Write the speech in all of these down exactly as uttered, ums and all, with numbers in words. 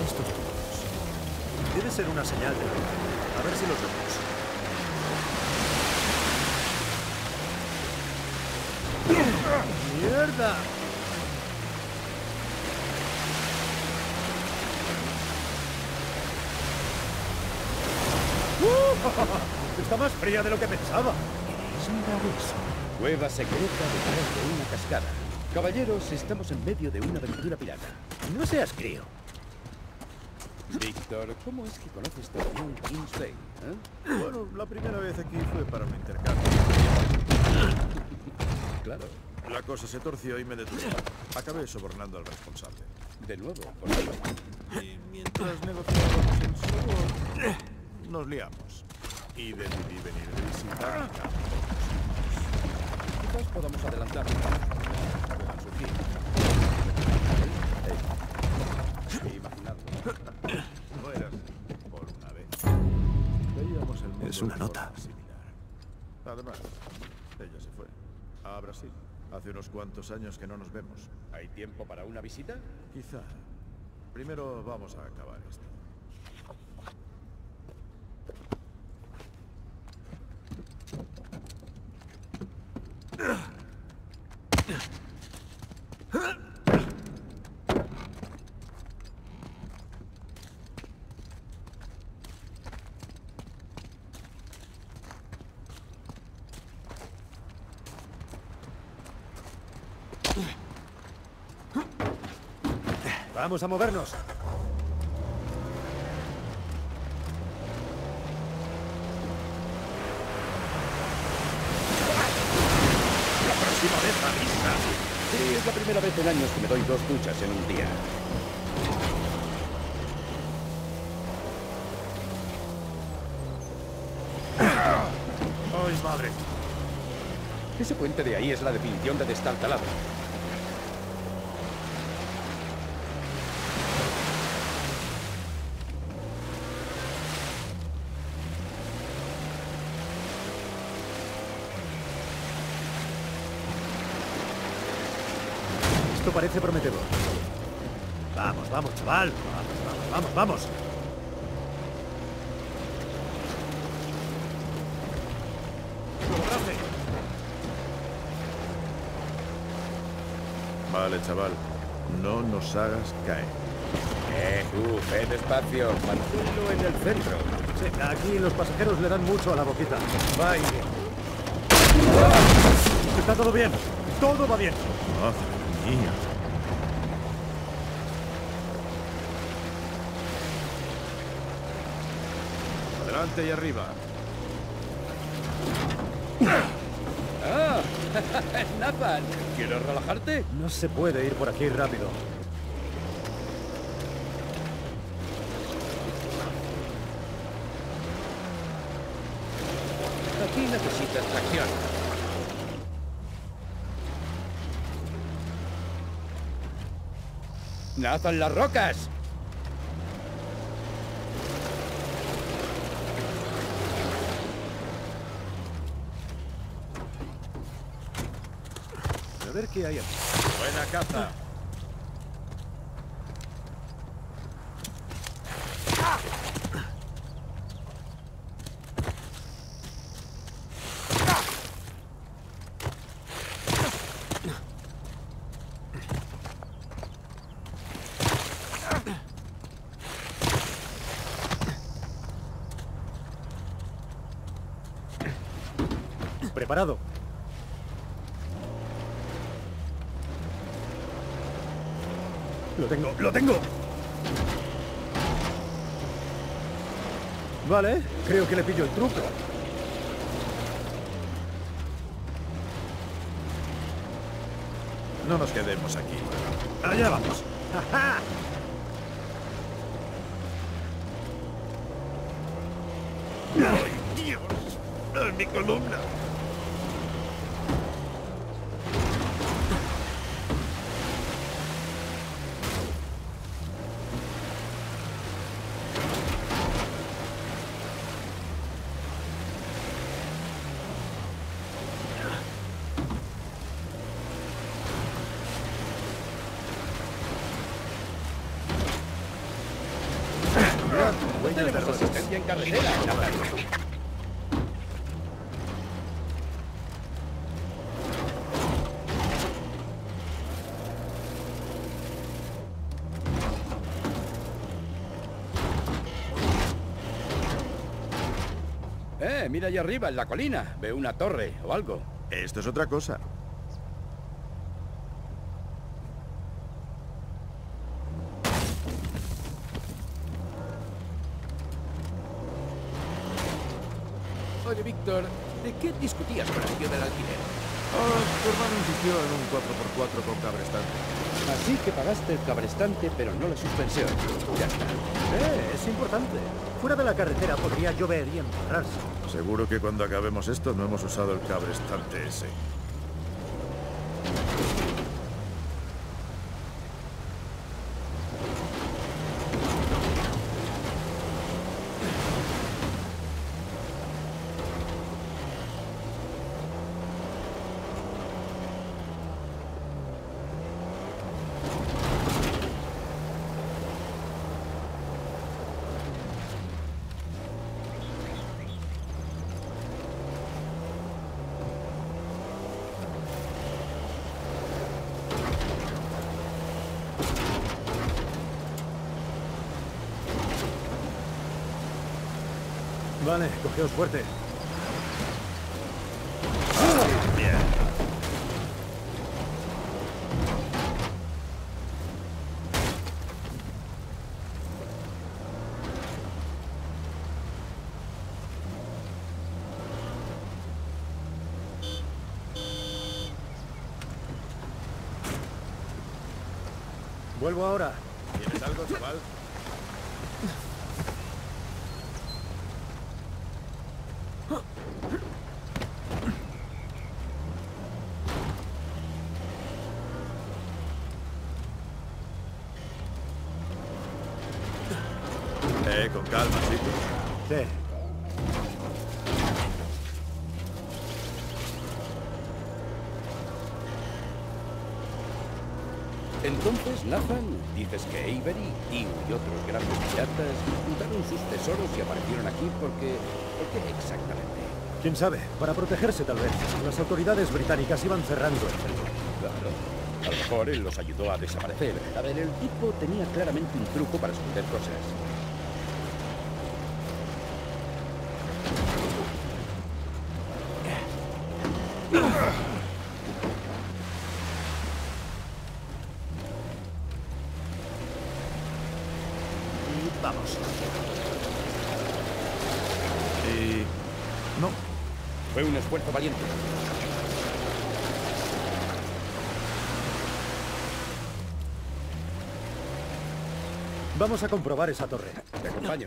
estos puntos? Debe ser una señal de algo. A ver si los vemos. ¡Mierda! ¡Uh! Está más fría de lo que pensaba. ¿Queréis mirar eso? Cueva secreta detrás de una cascada. Caballeros, estamos en medio de una aventura pirata. No seas crío. Víctor, ¿cómo es que conoces también Kings Bay? ¿Eh? Bueno, la primera vez aquí fue para un intercambio. Claro. La cosa se torció y me detuvieron. Acabé sobornando al responsable. De nuevo, por supuesto. Y mientras negociábamos el sobor, nos liamos. Y decidí venir de visita a campo. Quizás podamos adelantar. Puedan surgir. He imaginado. No era por una vez. Veíamos el mundo Es una de nota. forma similar. Además, ella se fue a Brasil. Hace unos cuantos años que no nos vemos. ¿Hay tiempo para una visita? Quizá. Primero vamos a acabar esto. Vamos a movernos. La próxima vez avisa. Sí, es la primera vez en años que me doy dos duchas en un día. ¡Ay, madre! Ese puente de ahí es la definición de destartalado. Esto parece prometedor. Vamos, vamos, chaval. Vamos, vamos, vamos, vamos. Vale, chaval. No nos hagas caer. Eh, tú, ve despacio. Manténlo en el centro. Sí, aquí los pasajeros le dan mucho a la boquita. Va y bien. Está todo bien. Todo va bien. Madre mía. Adelante y arriba. ¡Ah! Nathan, ¿quieres relajarte? No se puede ir por aquí rápido. Aquí necesitas tracción. ¡Nathan, las rocas! A ver qué hay aquí. Buena caza. Preparado. Lo tengo, lo tengo. Vale, creo que le pillo el truco. No nos quedemos aquí. Allá vamos. ¡Ja, ¡ay, Dios! ¡En mi columna! tenemos terrores. asistencia en carretera, Nathan. Eh, mira allá arriba, en la colina. Veo una torre o algo. Esto es otra cosa. Oye, Víctor, ¿de qué discutías con el tío del alquiler? Oh, tu hermano insistió en un cuatro por cuatro con cabrestante. Así que pagaste el cabrestante, pero no la suspensión. Ya está. Eh, es importante. Fuera de la carretera podría llover y embarrarse. Seguro que cuando acabemos esto no hemos usado el cabrestante ese. Vale, cogeos fuerte. Bien. Vuelvo ahora. ¿Tienes algo, chaval? Eh, con calma, chicos. Sí. Entonces, Nathan, dices que Avery, Tew y otros grandes piratas juntaron sus tesoros y aparecieron aquí porque... ¿Por qué exactamente? ¿Quién sabe? Para protegerse, tal vez. Las autoridades británicas iban cerrando el cerco. Claro. A lo mejor él los ayudó a desaparecer. A ver, el tipo tenía claramente un truco para esconder cosas. Y vamos. Y... no. Fue un esfuerzo valiente. Vamos a comprobar esa torre. Te acompaño.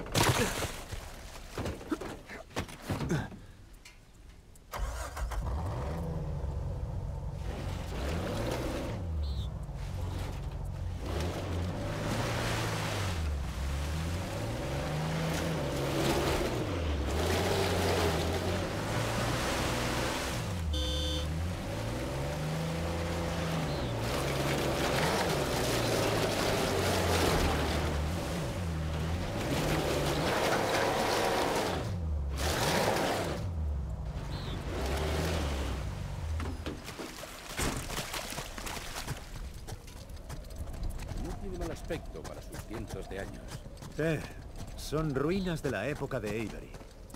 No tiene mal aspecto para sus cientos de años. Eh, son ruinas de la época de Avery.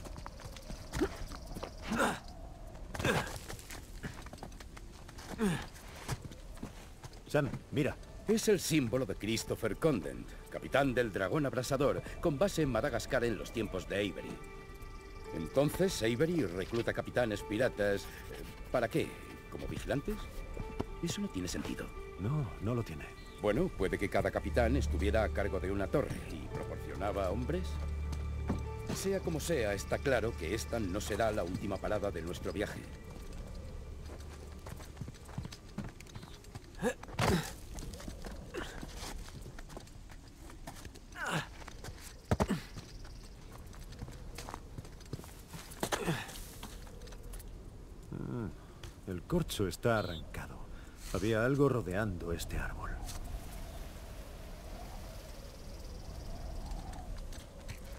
Sam, mira. Es el símbolo de Christopher Condent, capitán del Dragón Abrasador, con base en Madagascar en los tiempos de Avery. Entonces, Avery recluta capitanes piratas... eh, ¿Para qué? ¿Como vigilantes? Eso no tiene sentido. No, no lo tiene. Bueno, puede que cada capitán estuviera a cargo de una torre y proporcionaba hombres. Sea como sea, está claro que esta no será la última parada de nuestro viaje. El corcho está arrancado. Había algo rodeando este árbol.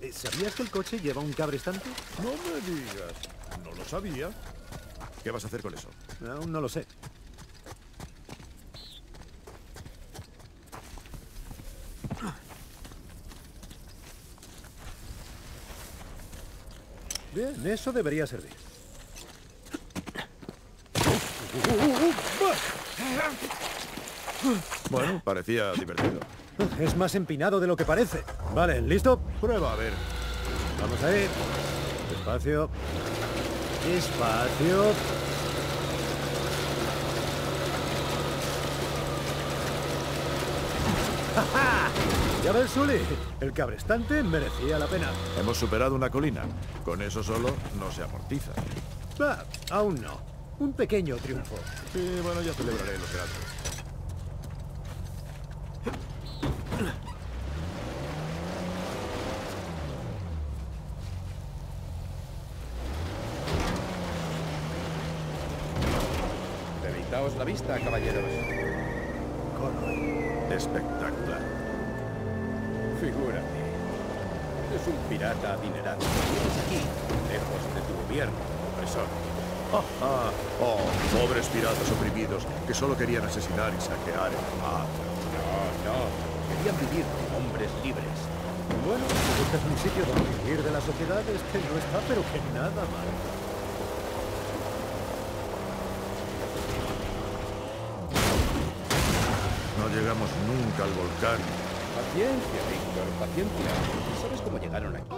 Eh, ¿Sabías que el coche lleva un cabrestante? No me digas. No lo sabía. ¿Qué vas a hacer con eso? Aún no lo sé. Bien, eso debería servir. Bueno, parecía divertido. Es más empinado de lo que parece. Vale, ¿listo? Prueba, a ver. Vamos a ir. Despacio. Despacio. ¡Ja, ja! Ya ves, Sully, el cabrestante merecía la pena. Hemos superado una colina. Con eso solo no se amortiza. Va, aún no. Un pequeño triunfo. Sí, bueno, ya celebraré los grandes. Deleitaos la vista, caballeros. Conroy. Espectacular. Figúrate. Es un pirata adinerado. Vienes aquí, lejos de tu gobierno, opresor. Ah, ah. Oh, pobres piratas oprimidos que solo querían asesinar y saquear el mar. No, no. Querían vivir como hombres libres. Bueno, si buscas un sitio donde vivir de la sociedad, este no está, pero que nada mal. No llegamos nunca al volcán. Paciencia, Víctor, paciencia. ¿Sabes cómo llegaron aquí?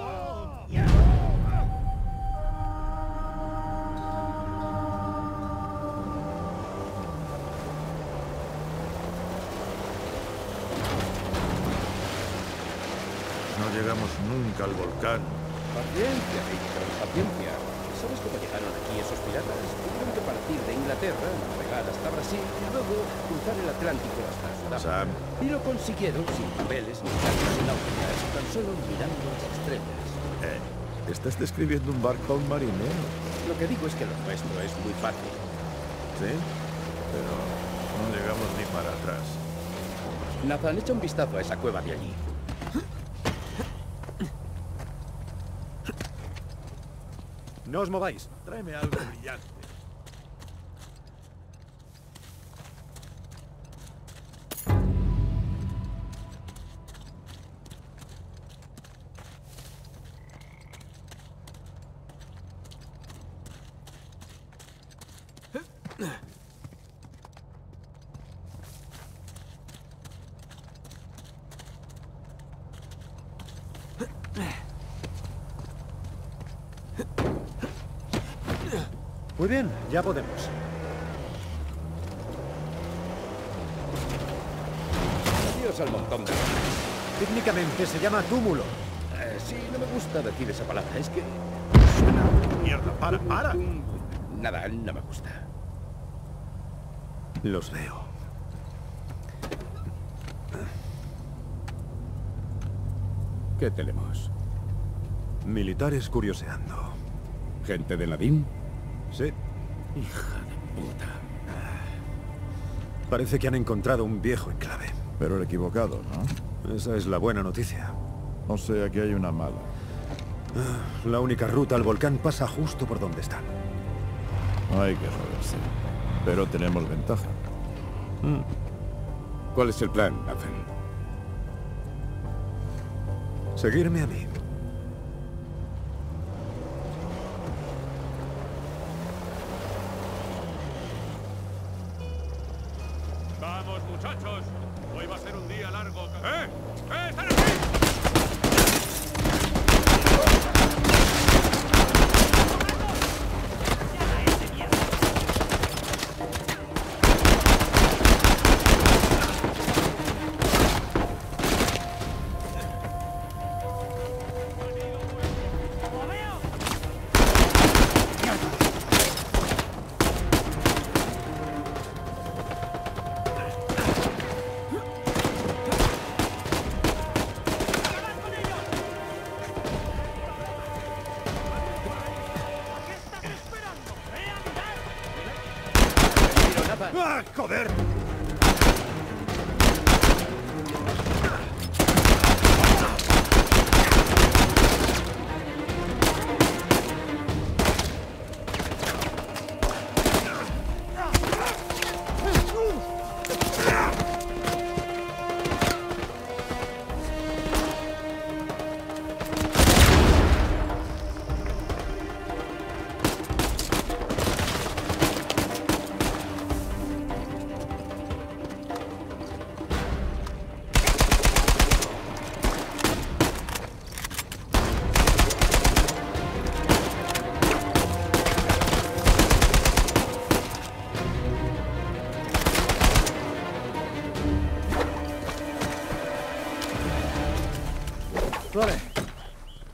No llegamos nunca al volcán. Paciencia, Víctor, paciencia. ¿Sabes cómo llegaron aquí esos piratas? Tuvieron que partir de Inglaterra, navegar hasta Brasil y luego cruzar el Atlántico hasta Sudáfrica. Sam. Y lo consiguieron sin papeles ni cartas náuticas, tan solo mirando las estrellas. Eh, ¿estás describiendo un barco a un marinero? Lo que digo es que lo nuestro es muy fácil. Sí, pero no llegamos ni para atrás. Nathan, echa un vistazo a esa cueva de allí. No os mováis. Tráeme algo brillante. Muy bien, ya podemos. Adiós al montón de hombres. Técnicamente se llama túmulo. Eh, sí, no me gusta decir esa palabra. Es que... Suena. Mierda, para, para. Nada, no me gusta. Los veo. ¿Qué tenemos? Militares curioseando. ¿Gente de Nadine? Sí. Hija de puta. Parece que han encontrado un viejo enclave. Pero el equivocado, ¿no? Esa es la buena noticia. O sea que hay una mala. La única ruta al volcán pasa justo por donde están. Hay que joderse. Pero tenemos ventaja. ¿Cuál es el plan, Nathan? Seguirme a mí. Vamos, muchachos. Hoy va a ser un día largo. ¡Eh! ¡Eh! ¡Están aquí! ¡Ah, joder!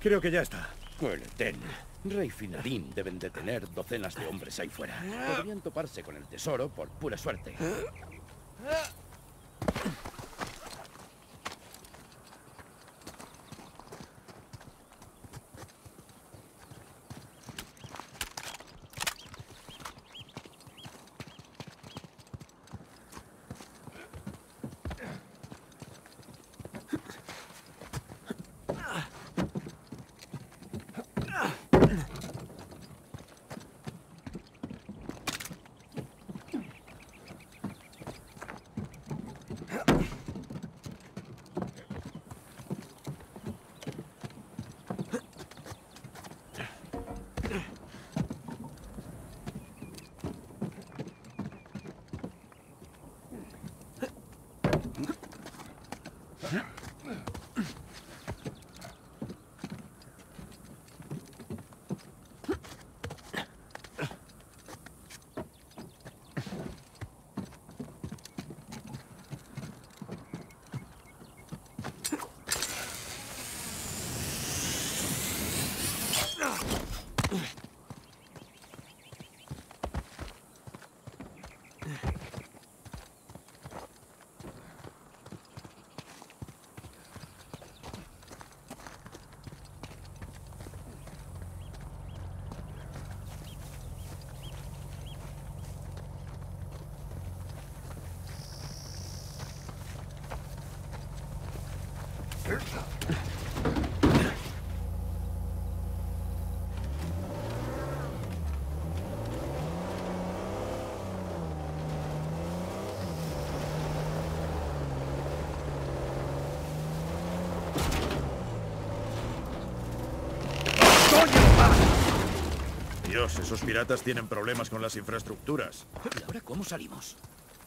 Creo que ya está. Bueno, ten. Rey Finadín deben de tener docenas de hombres ahí fuera. Podrían toparse con el tesoro por pura suerte. Dios, esos piratas tienen problemas con las infraestructuras. ¿Y ahora cómo salimos?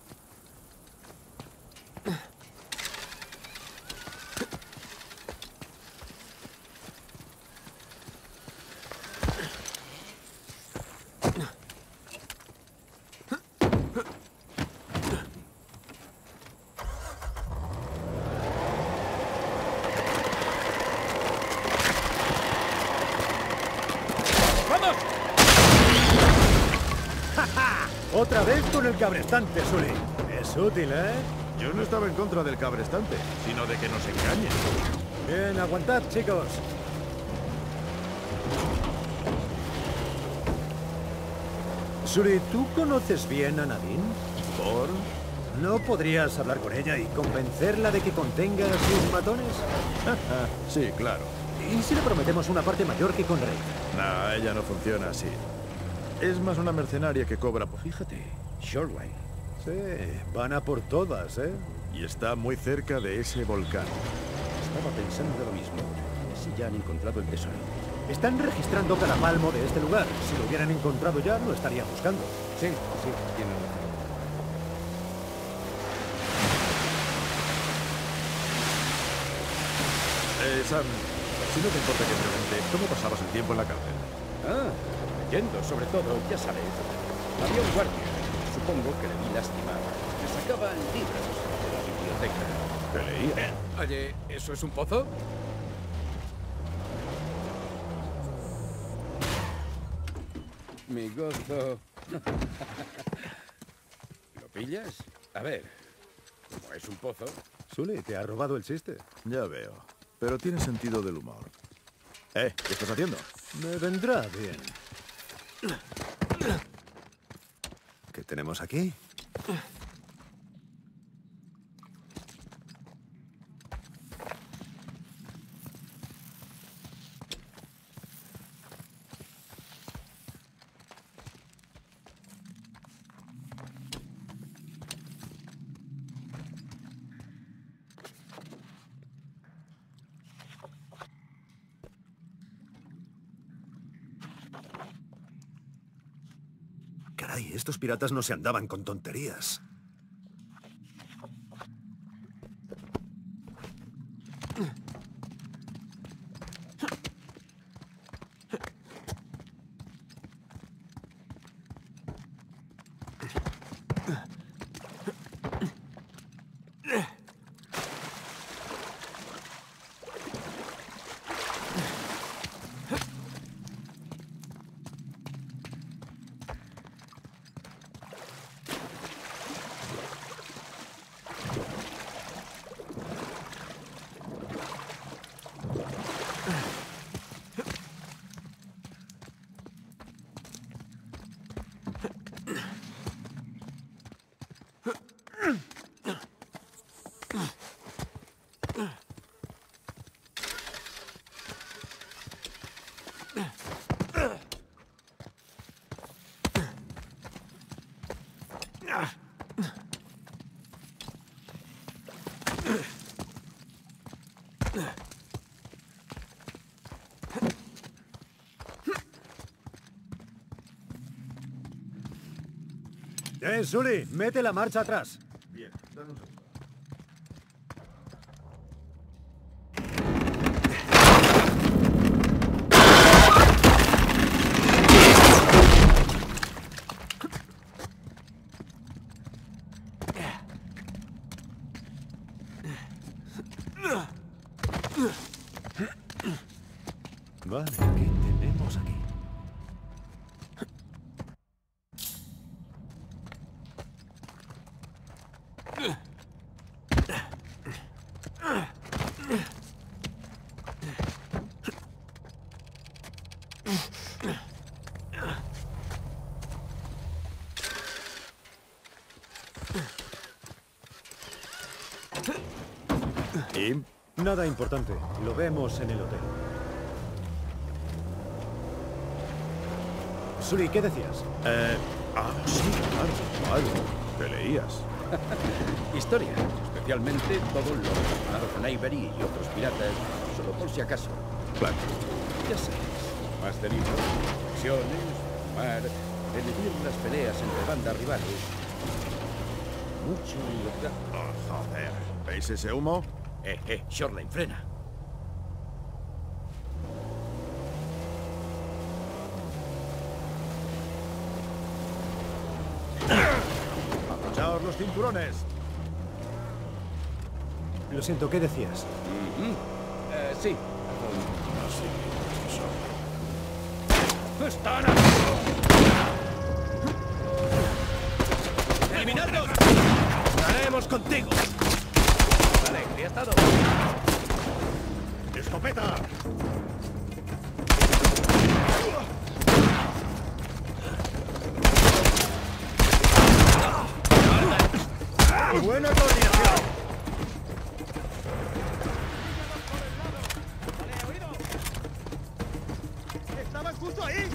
Otra vez con el cabrestante, Sully. Es útil, ¿eh? Yo no estaba en contra del cabrestante, sino de que nos engañen. Bien, aguantad, chicos. Sully, ¿tú conoces bien a Nadine? ¿Por? ¿No podrías hablar con ella y convencerla de que contenga sus matones? Sí, claro. ¿Y si le prometemos una parte mayor que con Rey? No, ella no funciona así. Es más una mercenaria que cobra por... Fíjate, Shoreline. Sí, van a por todas, ¿eh? Y está muy cerca de ese volcán. Estaba pensando lo mismo. Si ya han encontrado el tesoro. Están registrando cada palmo de este lugar. Si lo hubieran encontrado ya, lo estarían buscando. Sí, sí, tienen razón. Eh, Sam, si no te importa que pregunte, ¿cómo pasabas el tiempo en la cárcel? Ah, leyendo, sobre todo, ya sabes. Había un guardia. Supongo que le vi lastimar. Me sacaba libros de la biblioteca. ¿Te leía? Oye, ¿eso es un pozo? Mi gozo. ¿Lo pillas? A ver, como es un pozo... Sully, te ha robado el chiste. Ya veo. Pero tiene sentido del humor. ¿Eh? ¿Qué estás haciendo? Me vendrá bien. ¿Qué tenemos aquí? Caray, estos piratas no se andaban con tonterías. Eh, Sully, mete la marcha atrás. Bien, dame un segundo. Vale, ¿qué tenemos aquí? ¿Y? Nada importante. Lo vemos en el hotel. Sully, ¿qué decías? Eh... Ah, sí, claro. Algo que leías. Historia, especialmente todo lo relacionado con Avery y otros piratas, solo por si acaso. Claro. Ya sabes, más de libros, misiones, mar, de medir las peleas entre bandas rivales. Mucho en lo que... Oh, joder. ¿Veis ese humo? Eh, eh, Shoreline, frena. ¡Abrochaos los cinturones! Lo siento, ¿qué decías? Mm-hmm. Eh, sí. ¡Están aquí! ¡Eliminadlos! ¡Estaremos contigo! Vale, ¿ya ha estado? ¡Escopeta! ¡Buena coordinación! ¡Estaban justo ahí!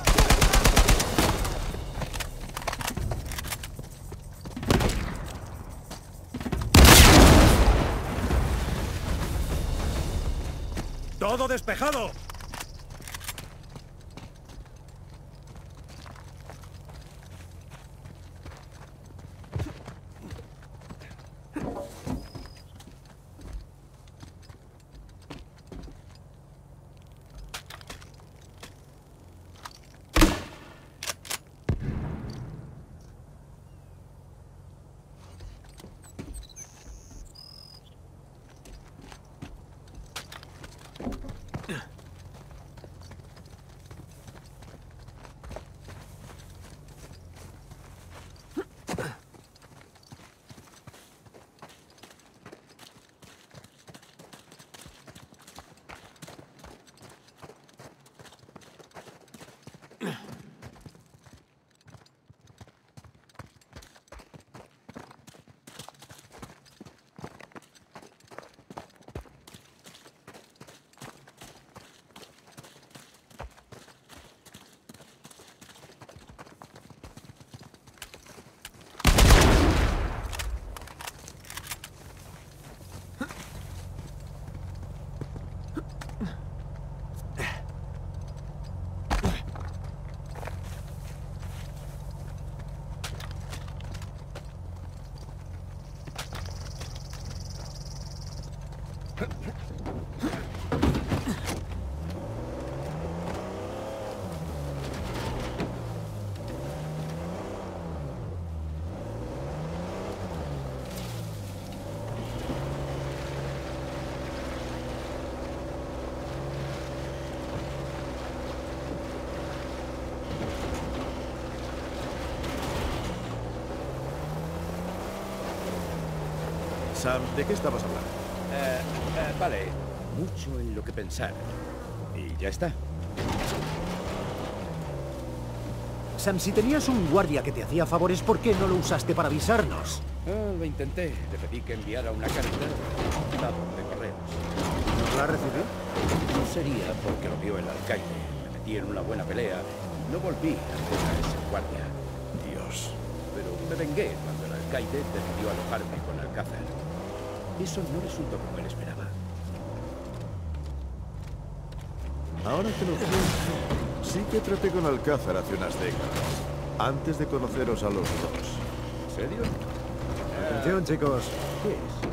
¡Todo despejado! Sam, ¿de qué estabas hablando? Eh, eh, vale, mucho en lo que pensar. Y ya está. Sam, si tenías un guardia que te hacía favores, ¿por qué no lo usaste para avisarnos? Ah, lo intenté. Le pedí que enviara una carta dado de correos. ¿La recibí? No sería porque lo vio el alcaide. Me metí en una buena pelea. No volví a ver a ese guardia. Dios. Pero me vengué cuando el alcaide decidió alojarme con Alcázar. Eso no resultó como él esperaba. Ahora que lo pienso, sí que traté con Alcázar hace unas décadas. antes de conoceros a los dos. ¿En serio? Atención, chicos. ¿Qué es?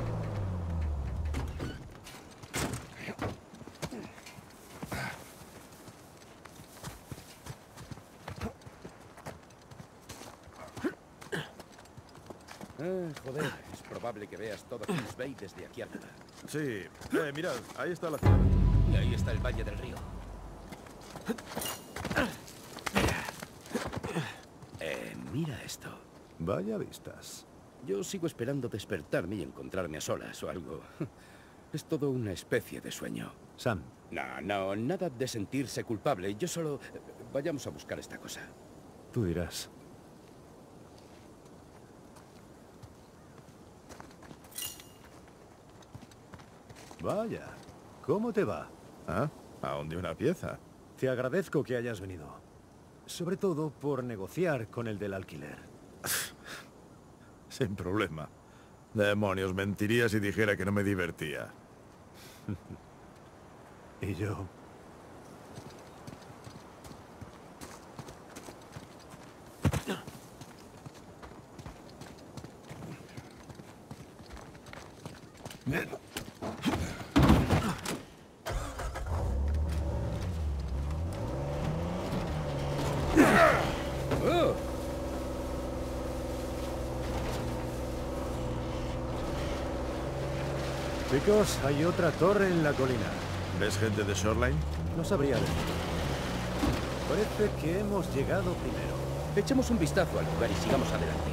Ah, joder, es probable que veas todo Kings Bay desde aquí arriba. Sí. Eh, mirad, ahí está la ciudad. Y ahí está el Valle del Río. Eh, mira esto. Vaya vistas. Yo sigo esperando despertarme y encontrarme a solas o algo. Es todo una especie de sueño. Sam, No, no, nada de sentirse culpable. Yo solo... Vayamos a buscar esta cosa. tú dirás. Vaya, ¿cómo te va? ¿Ah? ¿Aún de una pieza? Te agradezco que hayas venido. Sobre todo por negociar con el del alquiler. Sin problema. Demonios, mentiría si dijera que no me divertía. Y yo... ¡Oh! Chicos, hay otra torre en la colina. ¿Ves gente de Shoreline? No sabría decir. Parece que hemos llegado primero. Echemos un vistazo al lugar y sigamos adelante.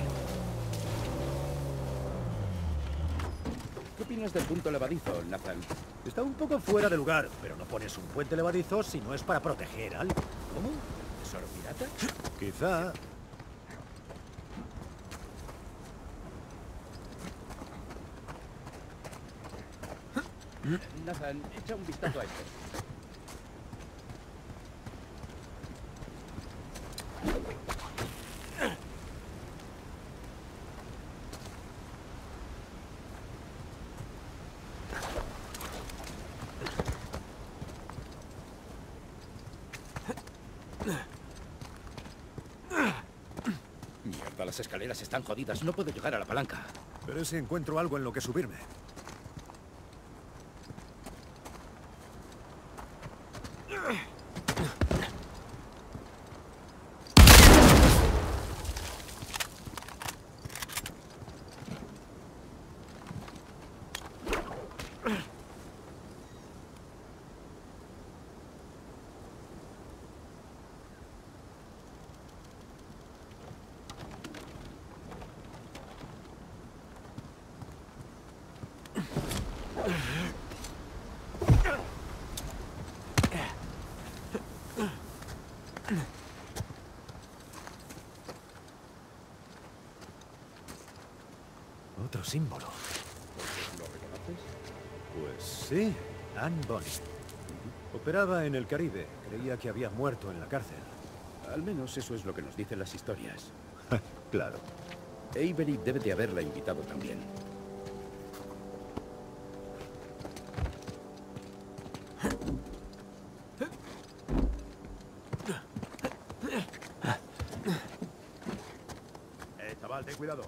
¿Qué opinas del punto levadizo, Nathan? Está un poco fuera de lugar, pero no pones un puente levadizo si no es para proteger algo. ¿Cómo? ¿Tesoro pirata? Quizá... Nathan, echa un vistazo a esto. Mierda, las escaleras están jodidas. No puedo llegar a la palanca. Pero si encuentro algo en lo que subirme. Otro símbolo. ¿Lo reconoces? Pues sí, Anne Bonny. Operaba en el Caribe. Creía que había muerto en la cárcel. Al menos eso es lo que nos dicen las historias. Claro. Avery debe de haberla invitado también. Eh, chaval, ten cuidado.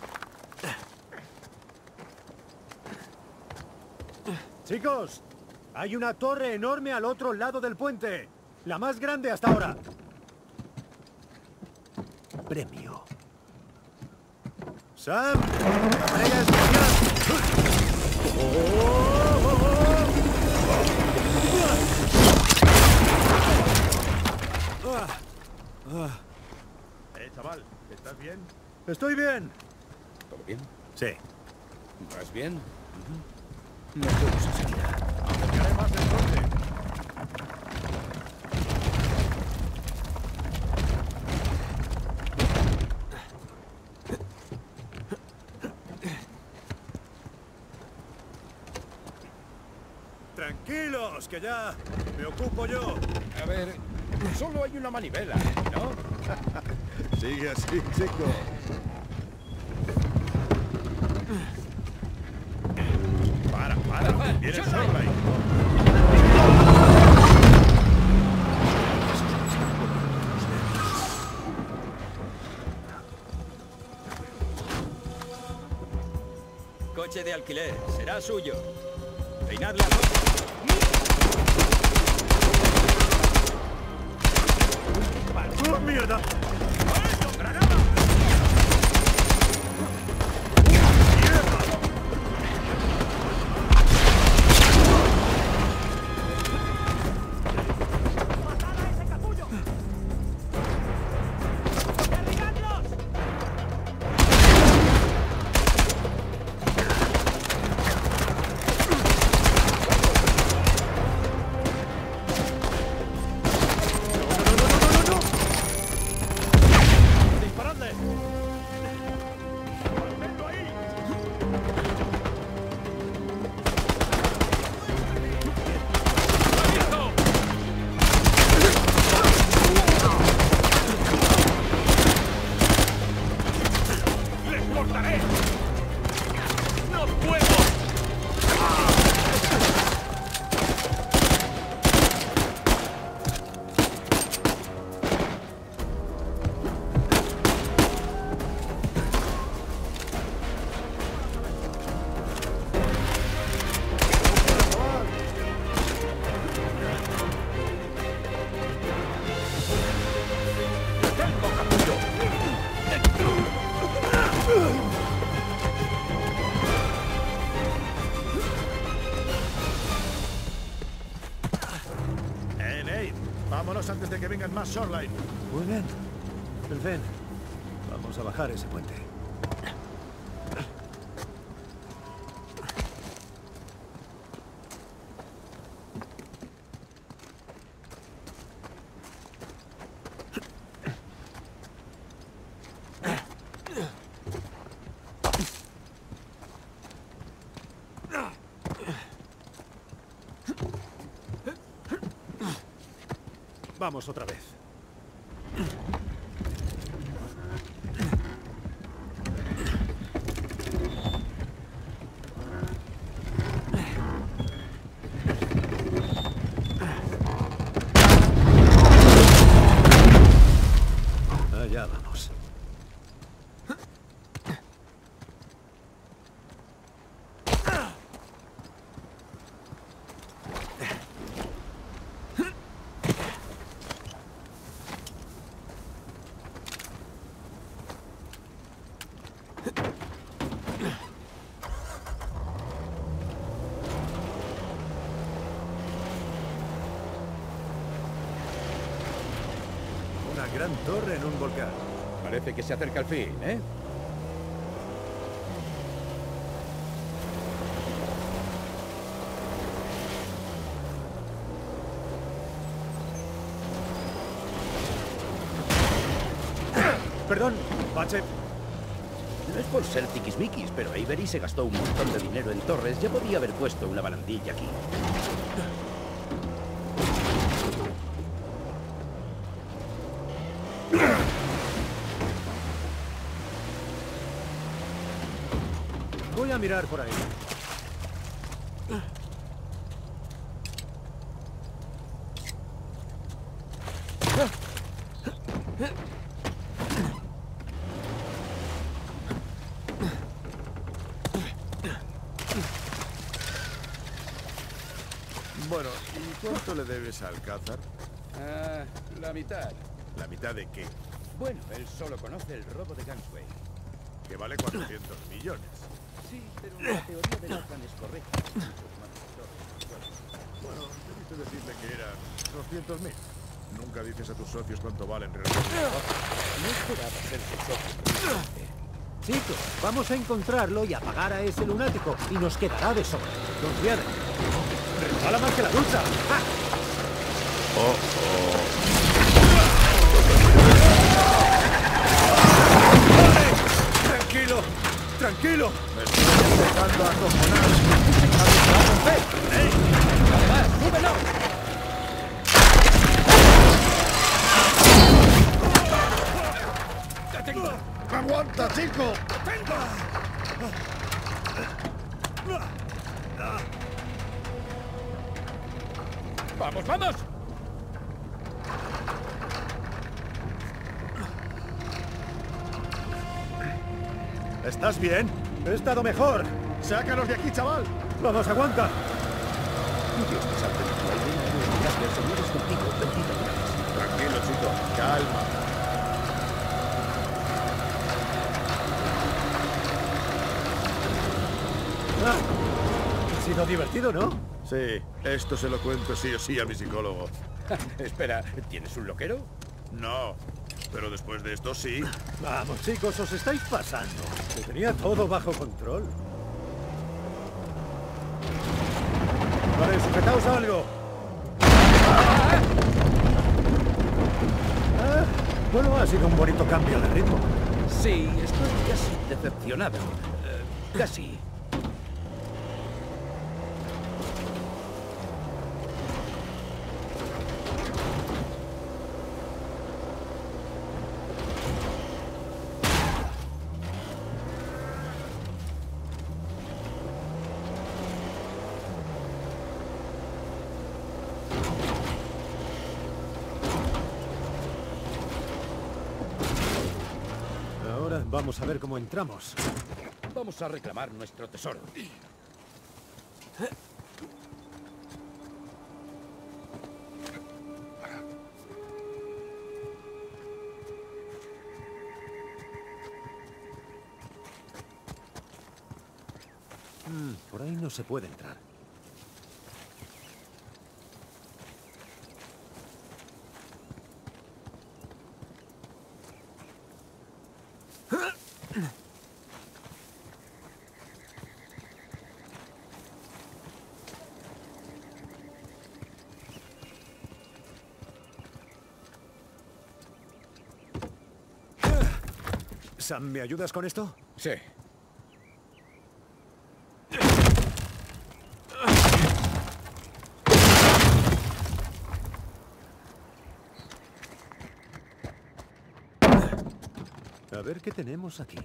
Chicos, Hay una torre enorme al otro lado del puente. La más grande hasta ahora. Premio. Sam, entrega especial. Eh, chaval, ¿estás bien? Estoy bien. ¿Todo bien? Sí. ¿Vas bien? No podemos enseguida. Acercaré más del norte. Tranquilos, que ya me ocupo yo. A ver, solo hay una manivela, ¿no? Sigue así, chico. Para, para. Viene Shoreline. Coche de alquiler, será suyo. Peinad la ropa. ¡Oh, mierda! Eh, Nate, vámonos antes de que vengan más Shoreline. Muy bien. Ven, vamos a bajar ese puente. Vamos otra vez. Allá vamos. Una gran torre en un volcán. Parece que se acerca el fin, ¿eh? Perdón, Bache. No es por ser tiquismiquis, pero Avery se gastó un montón de dinero en torres. Ya podía haber puesto una barandilla aquí. Voy a mirar por ahí. Bueno, ¿y cuánto le debes al Alcázar? Ah, la mitad. ¿La mitad de qué? Bueno, él solo conoce el robo de Gunsway. Que vale cuatrocientos millones. Sí, pero la teoría de Nathan es correcta. Muchos más sectores. Bueno, debiste decirle que eran doscientos mil. Nunca dices a tus socios cuánto valen realmente. No esperaba ser su socio. Chicos, vamos a encontrarlo y a pagar a ese lunático. Y nos quedará de sobra. Confiad. ¡Resbala más que la ducha! ¡Ah! Oh, ¡Vale! ¡Tranquilo! ¡Tranquilo! Me estoy empezando a acojonar. ¡Ey! ¡Además, súbelo! ¡Aguanta, chico! ¡Vamos, vamos! ¿Estás bien? He estado mejor. ¡Sácanos de aquí, chaval! Vamos, aguanta. Dios te salve, no hay ninguna necesidad de señores contigo, bendita Dios. Tranquilo, chico. Calma. Ah, ha sido divertido, ¿no? Sí, esto se lo cuento sí o sí a mi psicólogo. Espera, ¿tienes un loquero? No, pero después de esto sí. Vamos, chicos, os estáis pasando. Lo tenía todo bajo control. Vale, sujetaos a algo. Ah, bueno, ha sido un bonito cambio de ritmo. Sí, estoy casi decepcionado. Eh, casi. Ahora vamos a ver cómo entramos. Vamos a reclamar nuestro tesoro. Mm, por ahí no se puede entrar. Sam, ¿me ayudas con esto? Sí. A ver qué tenemos aquí.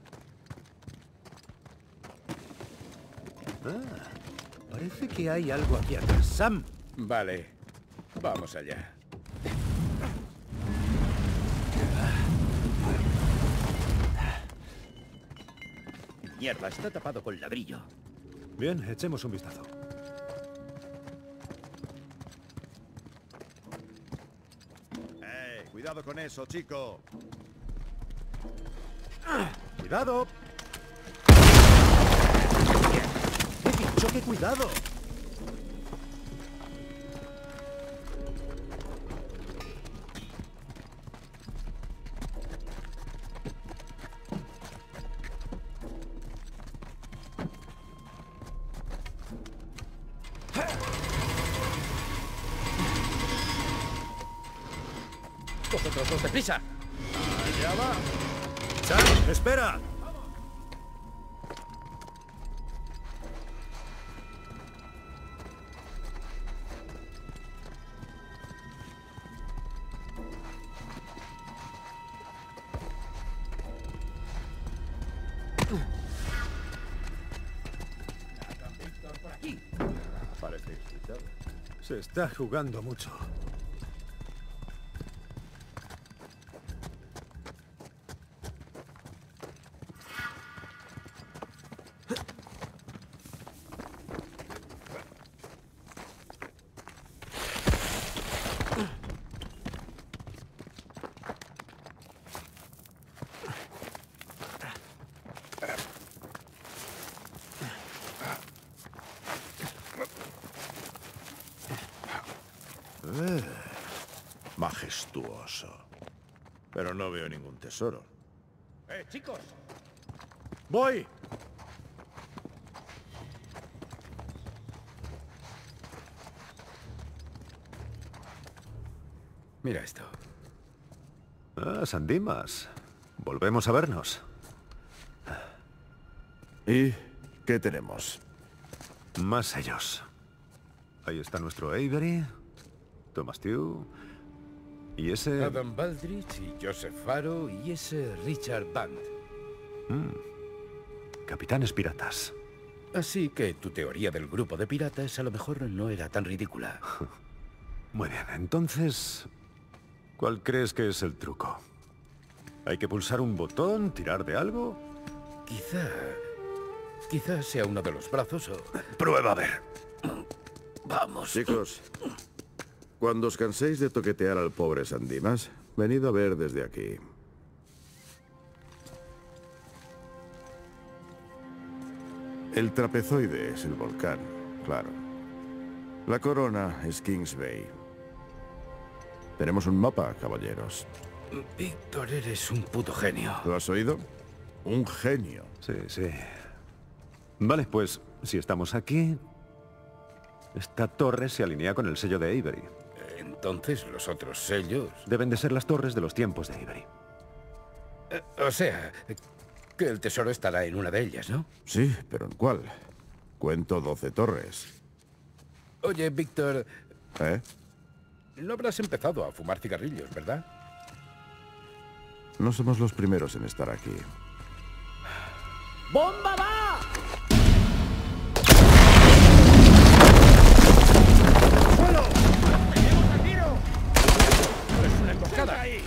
Ah, parece que hay algo aquí atrás. Sam. Vale, vamos allá. Mierda, está tapado con ladrillo. Bien, echemos un vistazo. Eh, cuidado con eso, chico. ¡Cuidado! ¡He dicho que cuidado! ¡Vosotros dos deprisa! Allá va. ¡Sam, espera! Por aquí. Parece excitado. Se está jugando mucho. ver. Majestuoso. Pero no veo ningún tesoro. ¡Eh, chicos! ¡Voy! Mira esto. Ah, San Dimas. Volvemos a vernos. ¿Y qué tenemos? Más sellos. Ahí está nuestro Avery, Thomas Tew y ese... Adam Baldrige y Joseph Faro y ese Richard Band. Capitanes piratas. Así que tu teoría del grupo de piratas a lo mejor no era tan ridícula. Muy bien, entonces... ¿Cuál crees que es el truco? ¿Hay que pulsar un botón, tirar de algo? Quizá... Quizá sea uno de los brazos o... Prueba a ver. Vamos. Chicos, cuando os canséis de toquetear al pobre San Dimas, venid a ver desde aquí. El trapezoide es el volcán, claro. La corona es Kings Bay. Tenemos un mapa, caballeros. Víctor, eres un puto genio. ¿Lo has oído? Un genio. Sí, sí. Vale, pues, si estamos aquí... Esta torre se alinea con el sello de Avery. Entonces los otros sellos... Deben de ser las torres de los tiempos de Avery. Eh, o sea, que el tesoro estará en una de ellas, ¿no? Sí, pero ¿en cuál? Cuento doce torres. Oye, Víctor, ¿Eh? no habrás empezado a fumar cigarrillos, ¿verdad? No somos los primeros en estar aquí. ¡Bomba va! ¡Es una emboscada! ahí!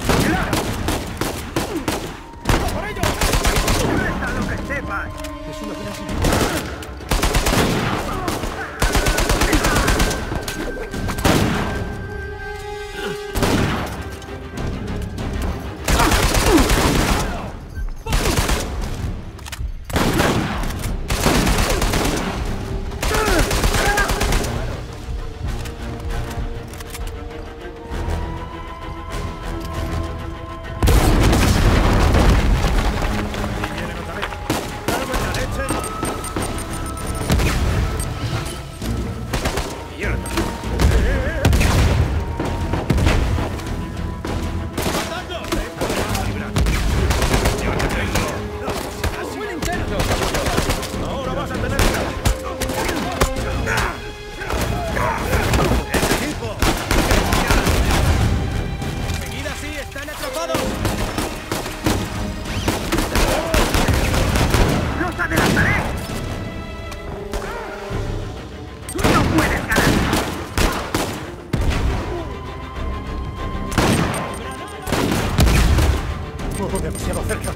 ¡Por ello! ¡Lo que sepas! Es una gran... demasiado cerca.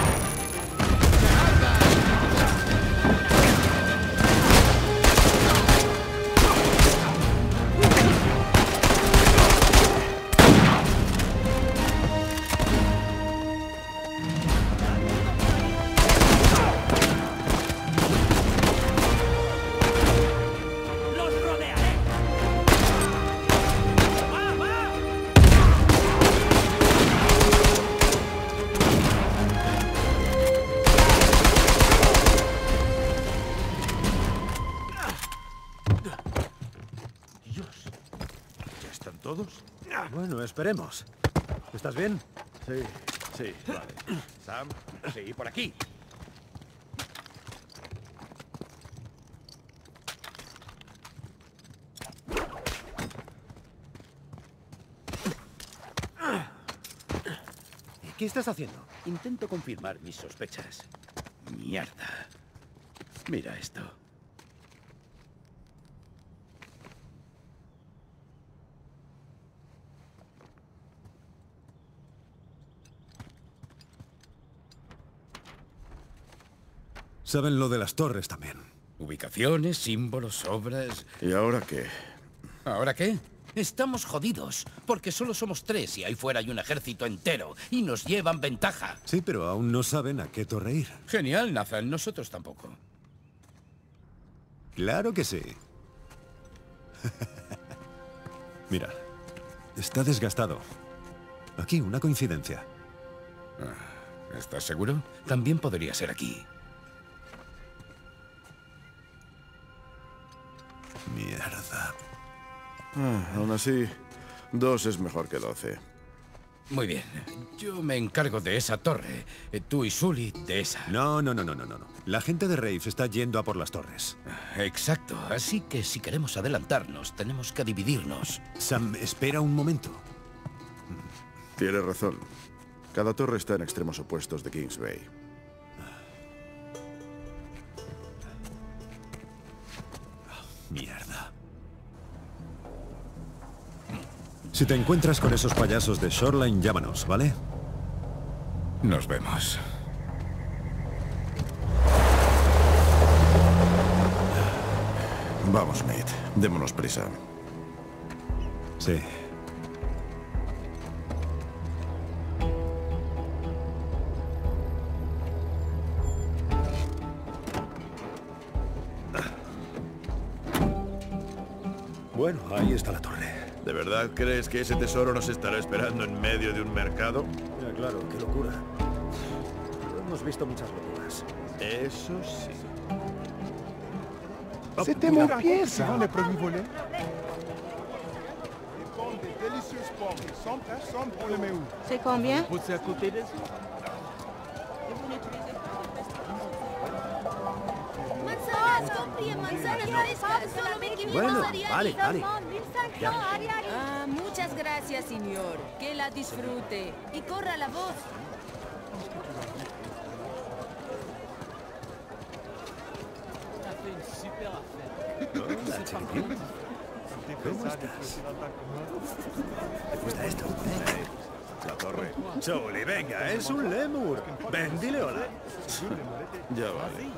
¿Todos? Bueno, esperemos. ¿Estás bien? Sí, sí, vale. Sam, Sí, por aquí. ¿Qué estás haciendo? Intento confirmar mis sospechas. Mierda. Mira esto. Saben lo de las torres también. Ubicaciones, símbolos, obras... ¿y ahora qué? ¿Ahora qué? Estamos jodidos, porque solo somos tres y ahí fuera hay un ejército entero, y nos llevan ventaja. Sí, pero aún no saben a qué torre ir. Genial, Nathan, nosotros tampoco. Claro que sí. Mira, Está desgastado. Aquí, una coincidencia. ¿Estás seguro? También podría ser aquí. Mierda. Ah, aún así, dos es mejor que doce. Muy bien. Yo me encargo de esa torre. Tú y Sully de esa. No, no, no, no, no, no. La gente de Rafe está yendo a por las torres. Exacto. Así que si queremos adelantarnos, tenemos que dividirnos. Sam, espera un momento. Tienes razón. Cada torre está en extremos opuestos de Kings Bay. Mierda. Si te encuentras con esos payasos de Shoreline, llámanos, ¿vale? Nos vemos. Vamos, Nate. Démonos prisa. Sí. Bueno, ahí está la torre. ¿De verdad crees que ese tesoro nos estará esperando en medio de un mercado? Ya, claro, qué locura. Hemos visto muchas locuras. Eso sí. C'était mon pièce, hein, les premiers volets. C'est combien? Bueno, vale, vale. Ya. Ah, muchas gracias, señor. Que la disfrute. Y corra la voz. Hola, chiquitín. ¿Cómo estás? ¿Te gusta esto? La torre. Sully, venga, es un lemur. Ven, dile hola. Ya vale.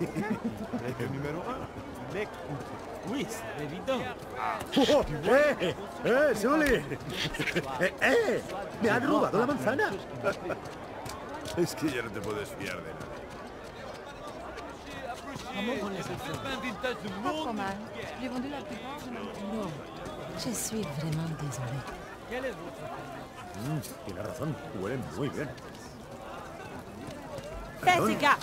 Oui, c'est évident. Oh, ¡Eh! ¡Eh, Sully! ¡Eh, eh! ¡Me han robado la manzana! Es que ya no te puedes fiar de nada. Pas trop mal. J'ai vendu la plupart de ma... Non. Je suis vraiment désolée. Mm, tiene razón, huelen muy bien. Jessica.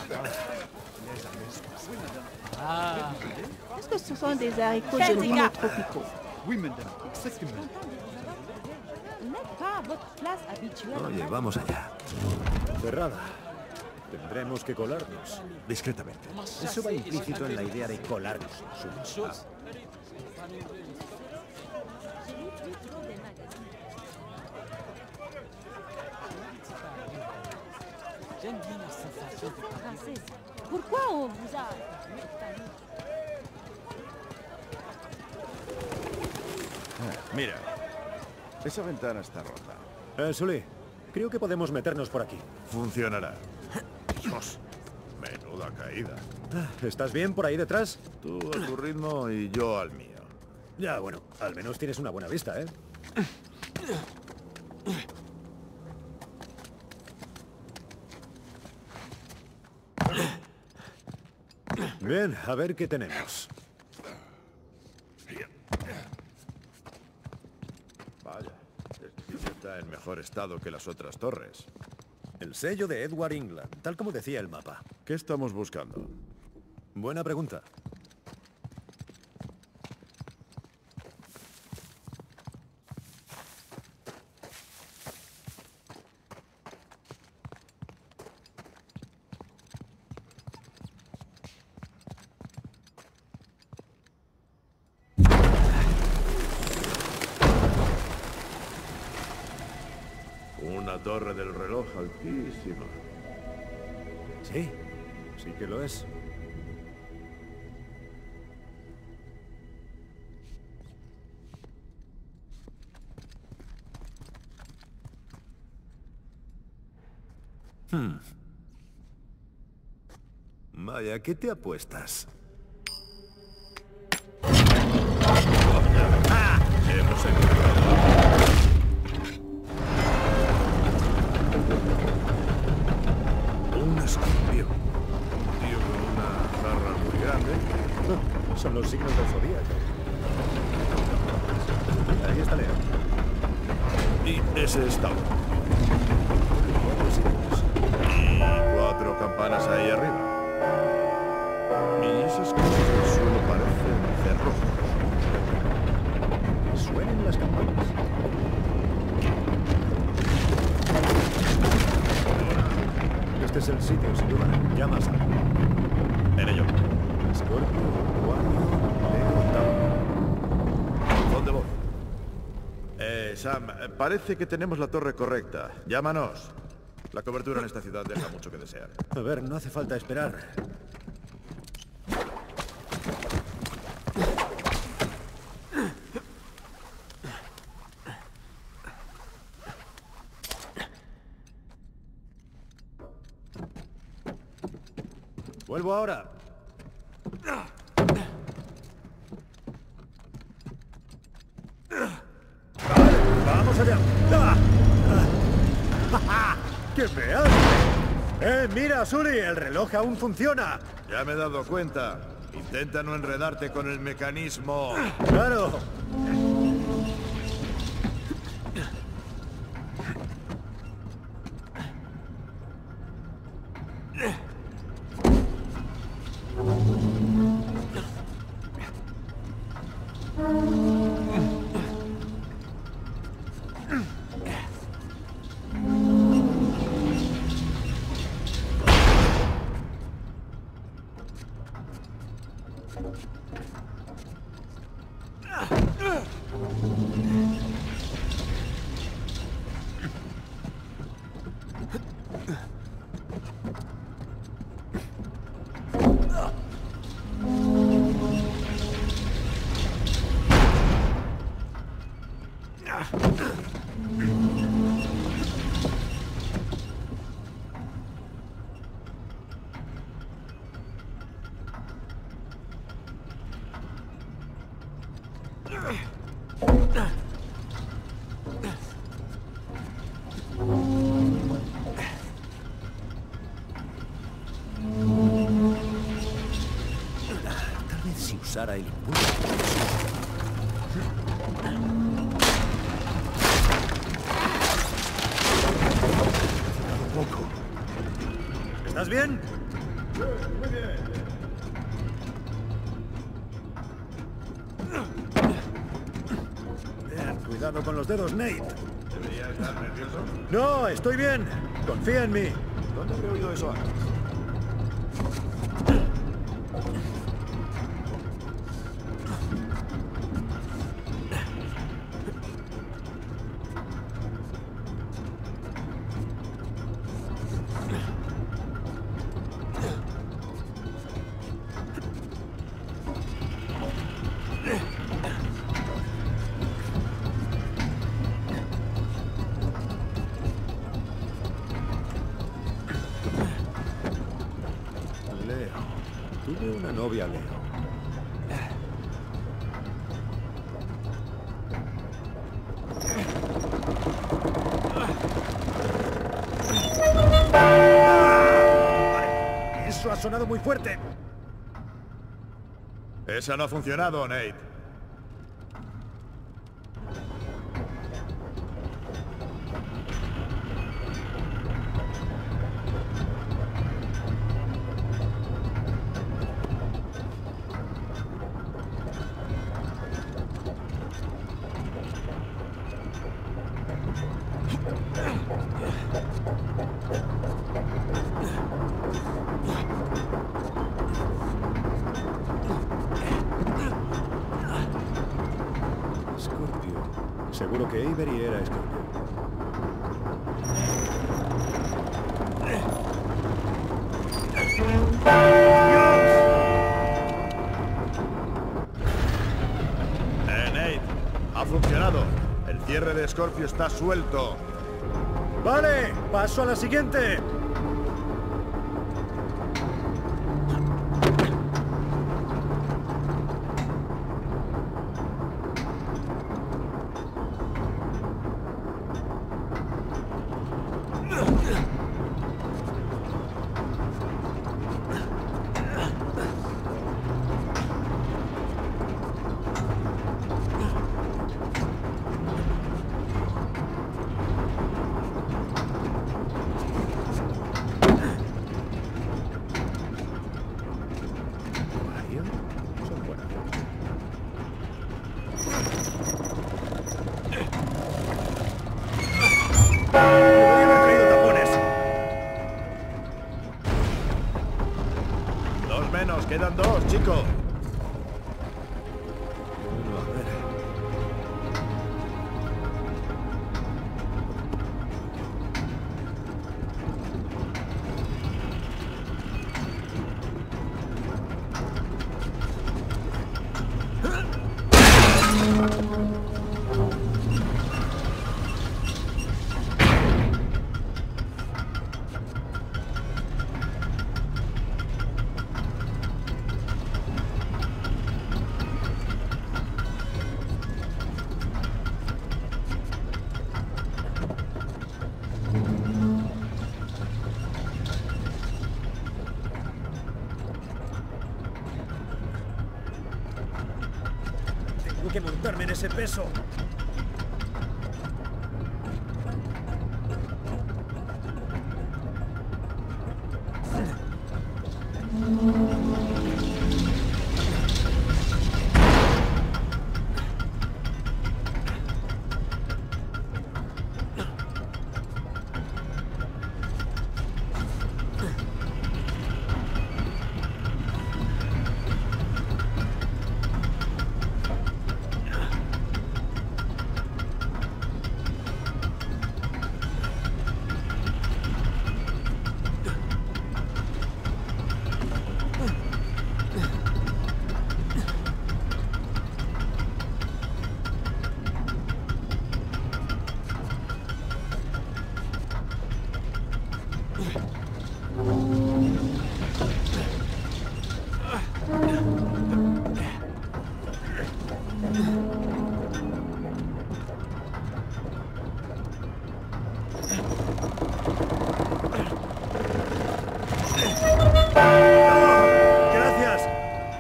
Ah. Est-ce que ce sont des haricots de limo tropicaux? Oui, madame. Exactement. Vous n'êtes pas à votre place habituelle. Oye, vamos allá. Cerrada. Tendremos que colarnos. Discretamente. Eso va implícito en la idea de colarnos. Sully. J'aime bien la sensation de Francis, pourquoi on vous a... Mira, esa ventana está rota. Eh, Sully, creo que podemos meternos por aquí. Funcionará. Dios, menuda caída. ¿Estás bien por ahí detrás? Tú a tu ritmo y yo al mío. Ya, bueno, al menos tienes una buena vista, ¿eh? Bien, a ver qué tenemos. Vaya, este sitio está en mejor estado que las otras torres. El sello de Edward England, tal como decía el mapa. ¿Qué estamos buscando? Buena pregunta. Una torre del reloj altísima. Sí, sí que lo es. Hmm. Vaya, ¿qué te apuestas? ¡Ah! Hemos encontrado. Un escorpio. Un tío con una jarra muy grande. Son los signos del zodíaco. Ahí está Leo. Y ese estado. Y cuatro campanas ahí arriba. Y esas cosas del suelo parecen cerrojos. Suenen las campanas. Este es el sitio, sin duda. Llamas a... En ello. Scorpio, Wario, Leo, Tau. ¿Dónde voy? Eh, Sam, parece que tenemos la torre correcta. Llámanos. La cobertura en esta ciudad deja mucho que desear. A ver, no hace falta esperar. Vuelvo ahora. ¡Vamos allá! ¡Ah! ¡Ah! ¡Qué me hace! ¡Eh, mira, Sully! ¡El reloj aún funciona! Ya me he dado cuenta. Intenta no enredarte con el mecanismo. ¡Claro! Tal vez si usara el impulso. Poco. ¿Estás bien? Sí, muy bien. Bien, cuidado con los dedos, Nate. ¿Debería estar nervioso? No, estoy bien. Confía en mí. ¿Dónde habré oído eso antes? Leo. Tuve una novia, Leo. Vale. Eso ha sonado muy fuerte. Esa no ha funcionado, Nate. Scorpio. Seguro que Avery era Scorpio. Eh, Nate. Ha funcionado. El cierre de Scorpio está suelto. Vale, paso a la siguiente. Nico. Bueno, a ver. Tengo que montarme en ese peso. Gracias.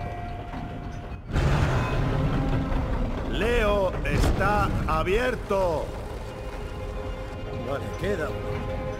Leo está abierto. Vale, queda uno.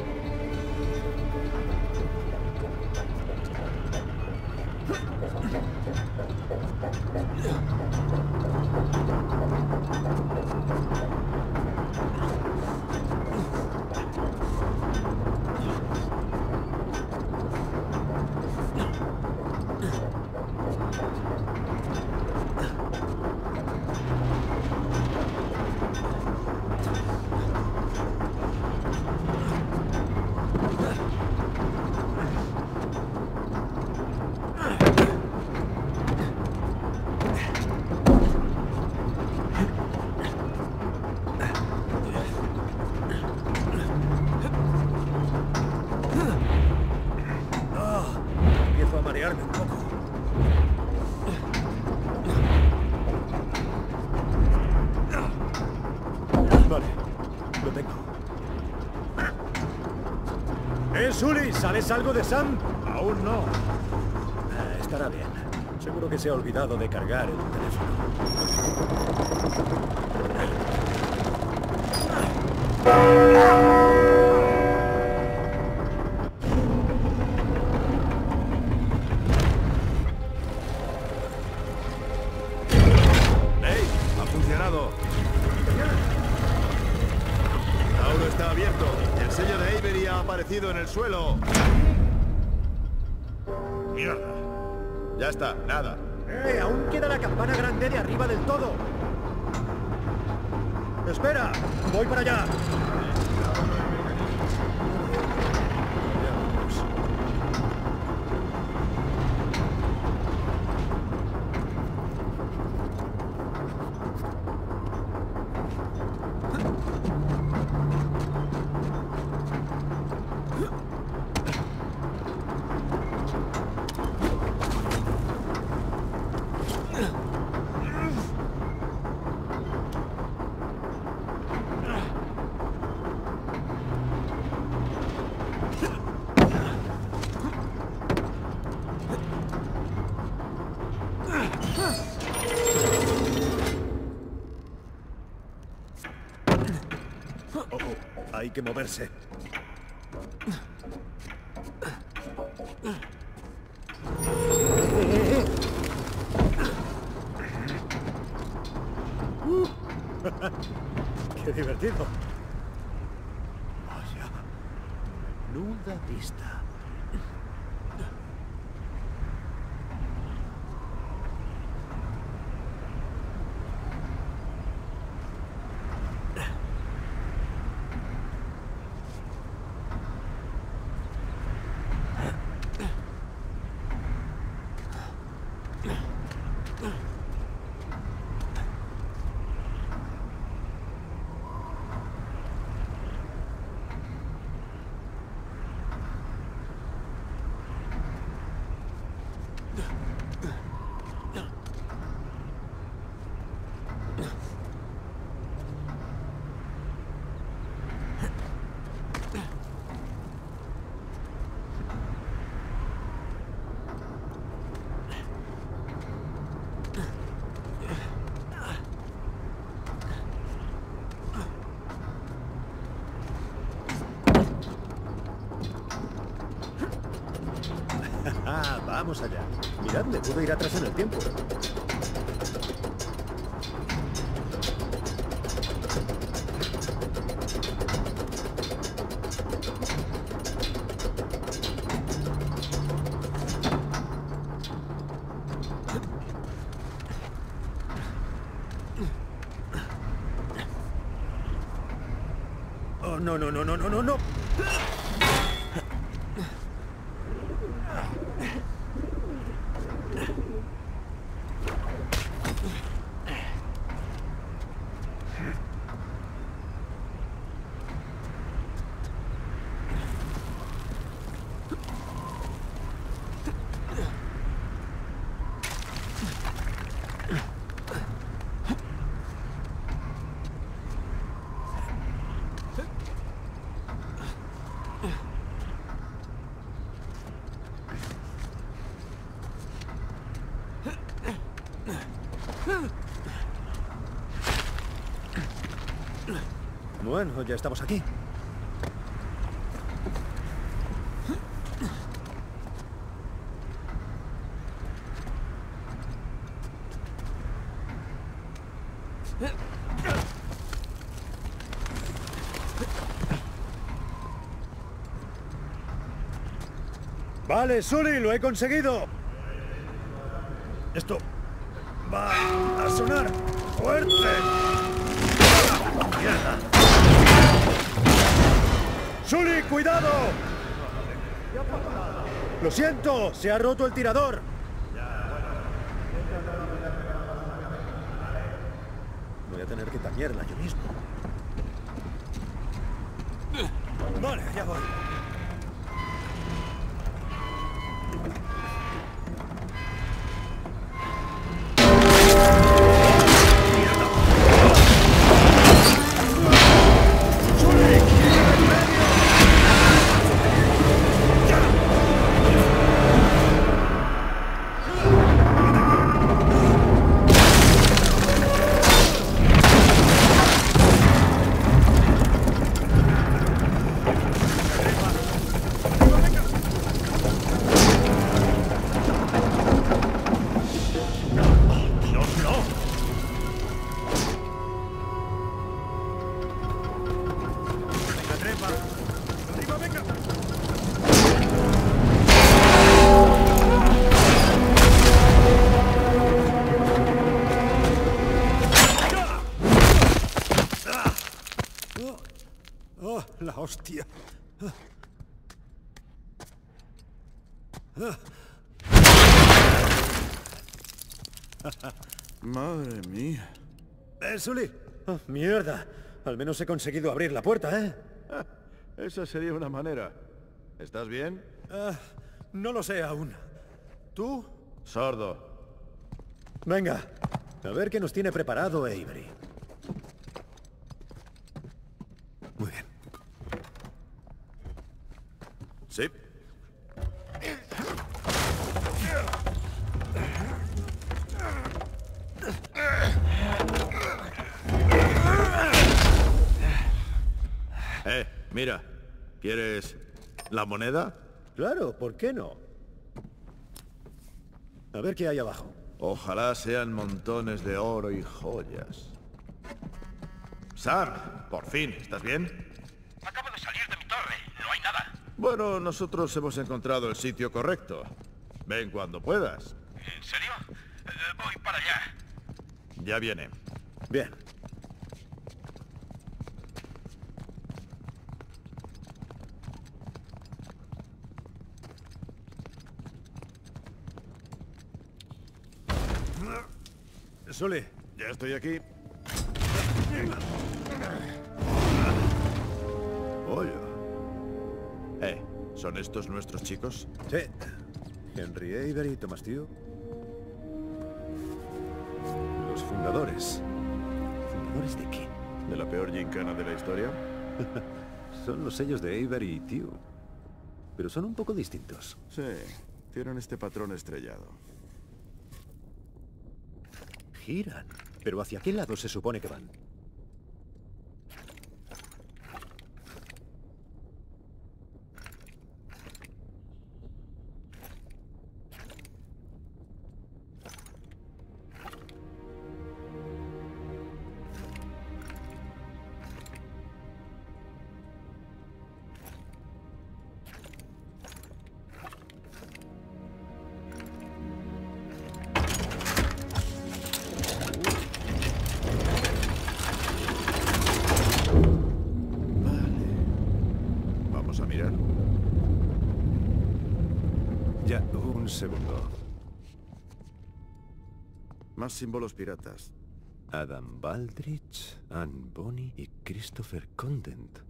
¿Eh, Sully? ¿Sabes algo de Sam? Aún no. Ah, estará bien. Seguro que se ha olvidado de cargar el teléfono. ¡Hey! ¡Ha funcionado! Tauro está abierto. El sello de Avery ha aparecido en el suelo. ¡Mierda! Ya está, nada. ¡Eh! Aún queda la campana grande de arriba del todo. ¡Espera! ¡Voy para allá! Oh, oh, hay que moverse. ¡Qué divertido! Vaya. Menuda pista. Me puedo ir atrás en el tiempo. Oh, no, no, no, no, no, no, no. Bueno, ya estamos aquí. Vale, Sully, lo he conseguido. Esto va a sonar fuerte. ¡Mierda! ¡Sully, cuidado! Lo siento, se ha roto el tirador. Voy a tener que tañerla yo mismo. Vale, ya voy. Oh, la hostia. Madre mía. ¿Eh, Sully? Oh, mierda. Al menos he conseguido abrir la puerta, ¿eh? Ah, esa sería una manera. ¿Estás bien? Uh, no lo sé aún. ¿Tú? Sordo. Venga, a ver qué nos tiene preparado Avery. Muy bien. Sí. Eh, mira. ¿Quieres la moneda? Claro, ¿por qué no? A ver qué hay abajo. Ojalá sean montones de oro y joyas. Sam, por fin, ¿estás bien? Acabo de salir de mi torre, no hay nada. Bueno, nosotros hemos encontrado el sitio correcto. Ven cuando puedas. ¿En serio? Eh, voy para allá. Ya viene. Bien. Sully. Ya estoy aquí. Oye. Eh, ¿son estos nuestros chicos? Sí. Henry Avery, Thomas Tew. Los fundadores. ¿Fundadores de qué? ¿De la peor gincana de la historia? Son los sellos de Avery y Tew. Pero son un poco distintos. Sí, tienen este patrón estrellado. Giran. ¿Pero hacia qué lado se supone que van? segundo. Más símbolos piratas. Adam Baldrich, Anne Bonny y Christopher Condent.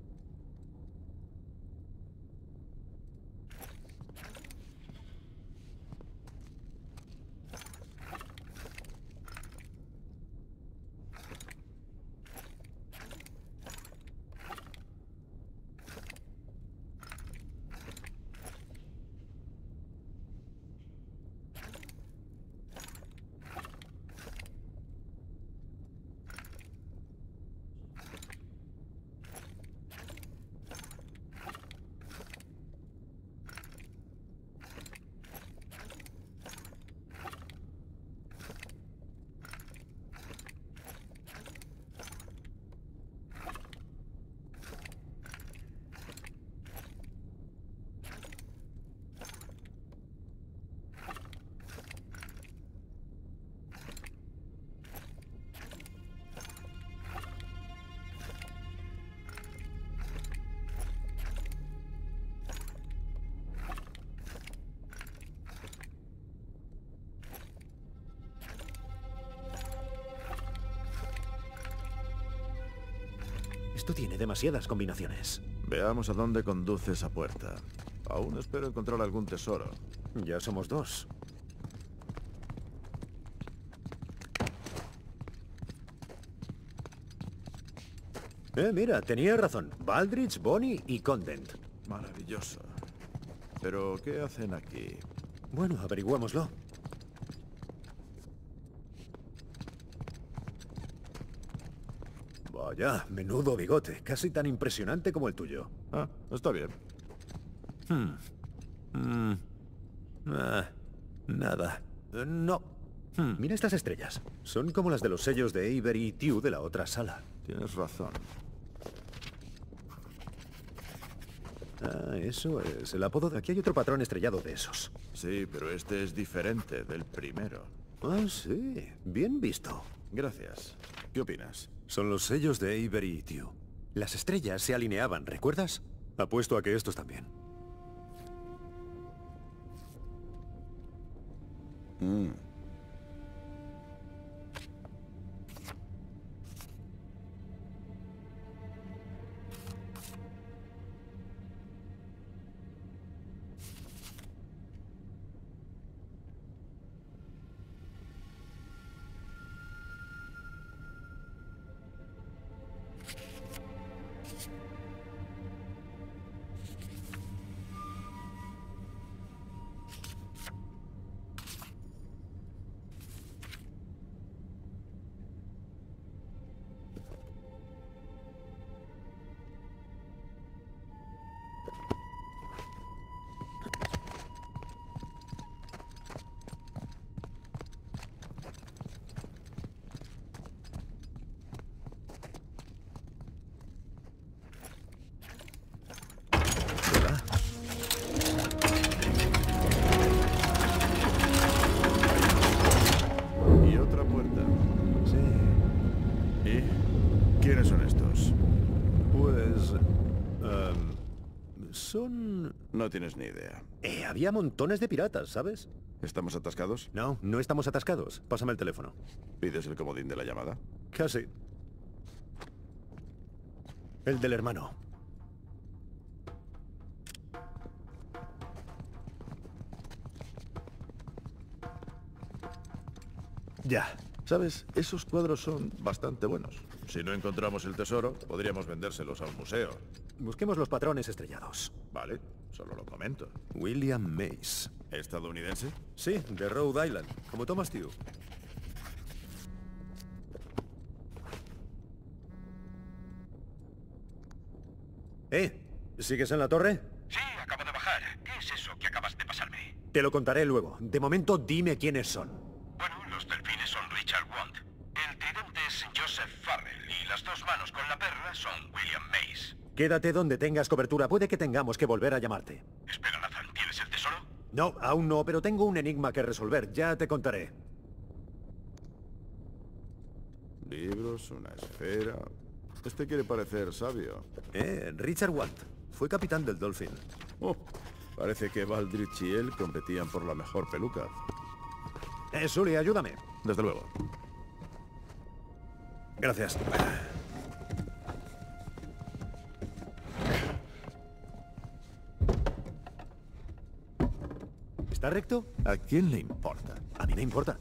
Esto tiene demasiadas combinaciones. Veamos a dónde conduce esa puerta. Aún espero encontrar algún tesoro. Ya somos dos. Eh, mira, tenía razón. Baldrich, Bonny y Condent. Maravilloso. ¿Pero qué hacen aquí? Bueno, averigüémoslo. Vaya, menudo bigote. Casi tan impresionante como el tuyo. Ah, está bien. Hmm. Mm. Ah, nada. Eh, no. Hmm. Mira estas estrellas. Son como las de los sellos de Avery y Tew de la otra sala. Tienes razón. Ah, eso es el apodo de... Aquí hay otro patrón estrellado de esos. Sí, pero este es diferente del primero. Ah, sí. Bien visto. Gracias. ¿Qué opinas? Son los sellos de Avery y Tew. Las estrellas se alineaban, ¿recuerdas? Apuesto a que estos también. Mm. Y otra puerta. Sí. ¿Y quiénes son estos? Pues... Um, son... No tienes ni idea. Eh, había montones de piratas, ¿sabes? ¿Estamos atascados? No, no estamos atascados. Pásame el teléfono. ¿Pides el comodín de la llamada? Casi. El del hermano. Ya. ¿Sabes? Esos cuadros son bastante buenos. Si no encontramos el tesoro, podríamos vendérselos a un museo. Busquemos los patrones estrellados. Vale, solo lo comento. William Mace. ¿Estadounidense? Sí, de Rhode Island, como Thomas Tew. ¿Eh? ¿Sigues en la torre? Sí, acabo de bajar. ¿Qué es eso que acabas de pasarme? Te lo contaré luego. De momento, dime quiénes son. Bueno, los delfines son Richard Want. El tridente es Joseph Farrell y las dos manos con la perla son William Mace. Quédate donde tengas cobertura. Puede que tengamos que volver a llamarte. Espera, Nathan, ¿tienes el tesoro? No, aún no, pero tengo un enigma que resolver. Ya te contaré. Libros, una esfera... Este quiere parecer sabio. Eh, Richard Want. Fue capitán del Dolphin. Oh, Parece que Baldrich y él competían por la mejor peluca. Eh, Sully, ayúdame. Desde luego. Gracias. ¿Está recto? ¿A quién le importa? A mí me importa.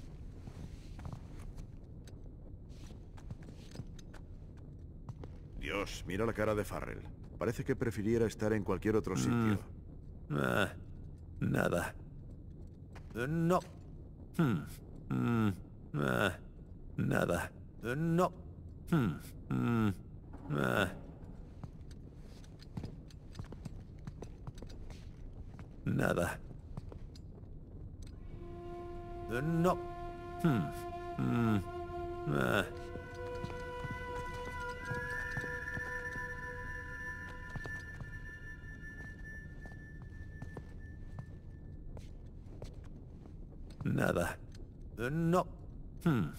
Dios, mira la cara de Farrell. Parece que prefiriera estar en cualquier otro sitio. Mm. Ah, nada. No. Hmm. Mm. Ah, nada. No. Hmm. Mm. Ah. Nada. No. Hmm. Mm. Ah. Nada. No. Hmm.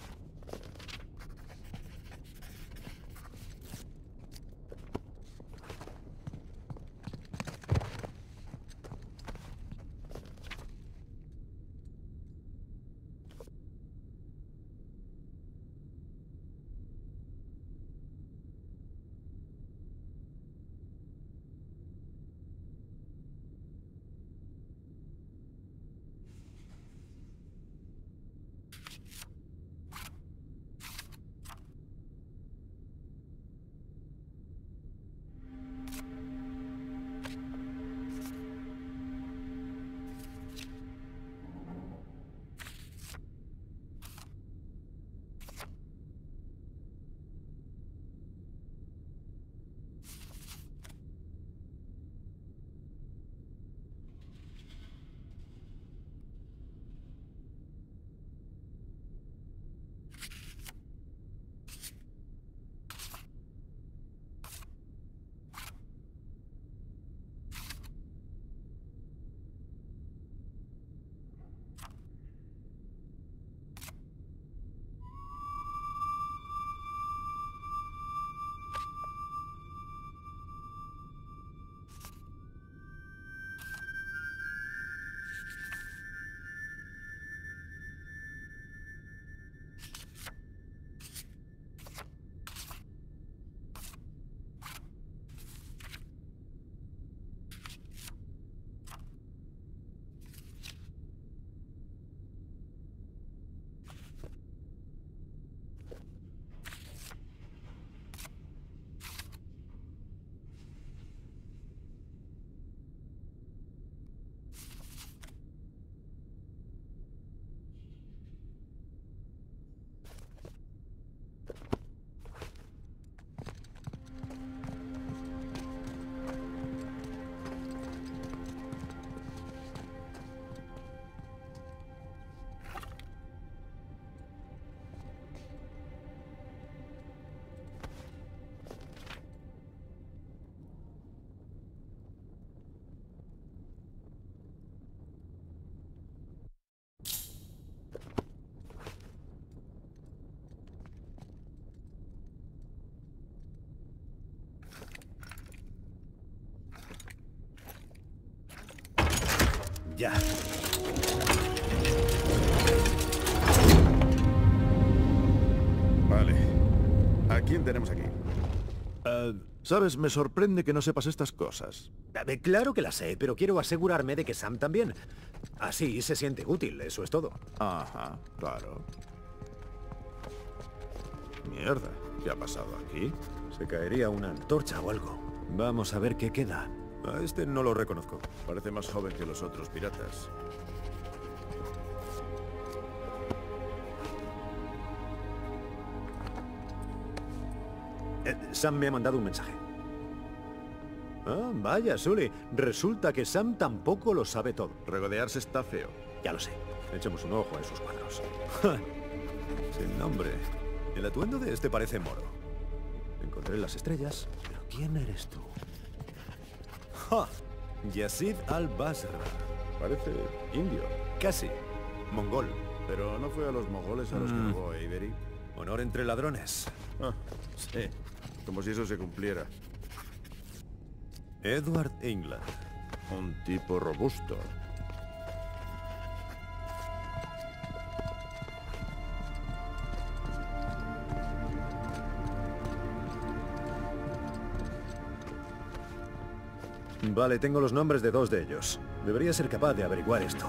Ya. Vale. ¿A quién tenemos aquí? Uh, Sabes, me sorprende que no sepas estas cosas. Claro que las sé, pero quiero asegurarme de que Sam también. Así se siente útil, eso es todo. Ajá, claro. Mierda, ¿qué ha pasado aquí? Se caería una antorcha o algo. Vamos a ver qué queda. A este no lo reconozco. Parece más joven que los otros piratas. Eh, Sam me ha mandado un mensaje. Ah, vaya, Sully. Resulta que Sam tampoco lo sabe todo. Regodearse está feo. Ya lo sé. Echemos un ojo a esos cuadros. Sin nombre. El atuendo de este parece moro. Encontré las estrellas. ¿Pero quién eres tú? ¡Ja! Yazid al-Basra. Parece indio. Casi. Mongol. Pero no fue a los mongoles a los Mm. que robó Avery. Honor entre ladrones. Ah, sí. Como si eso se cumpliera. Edward England. Un tipo robusto. Vale, tengo los nombres de dos de ellos. Debería ser capaz de averiguar esto.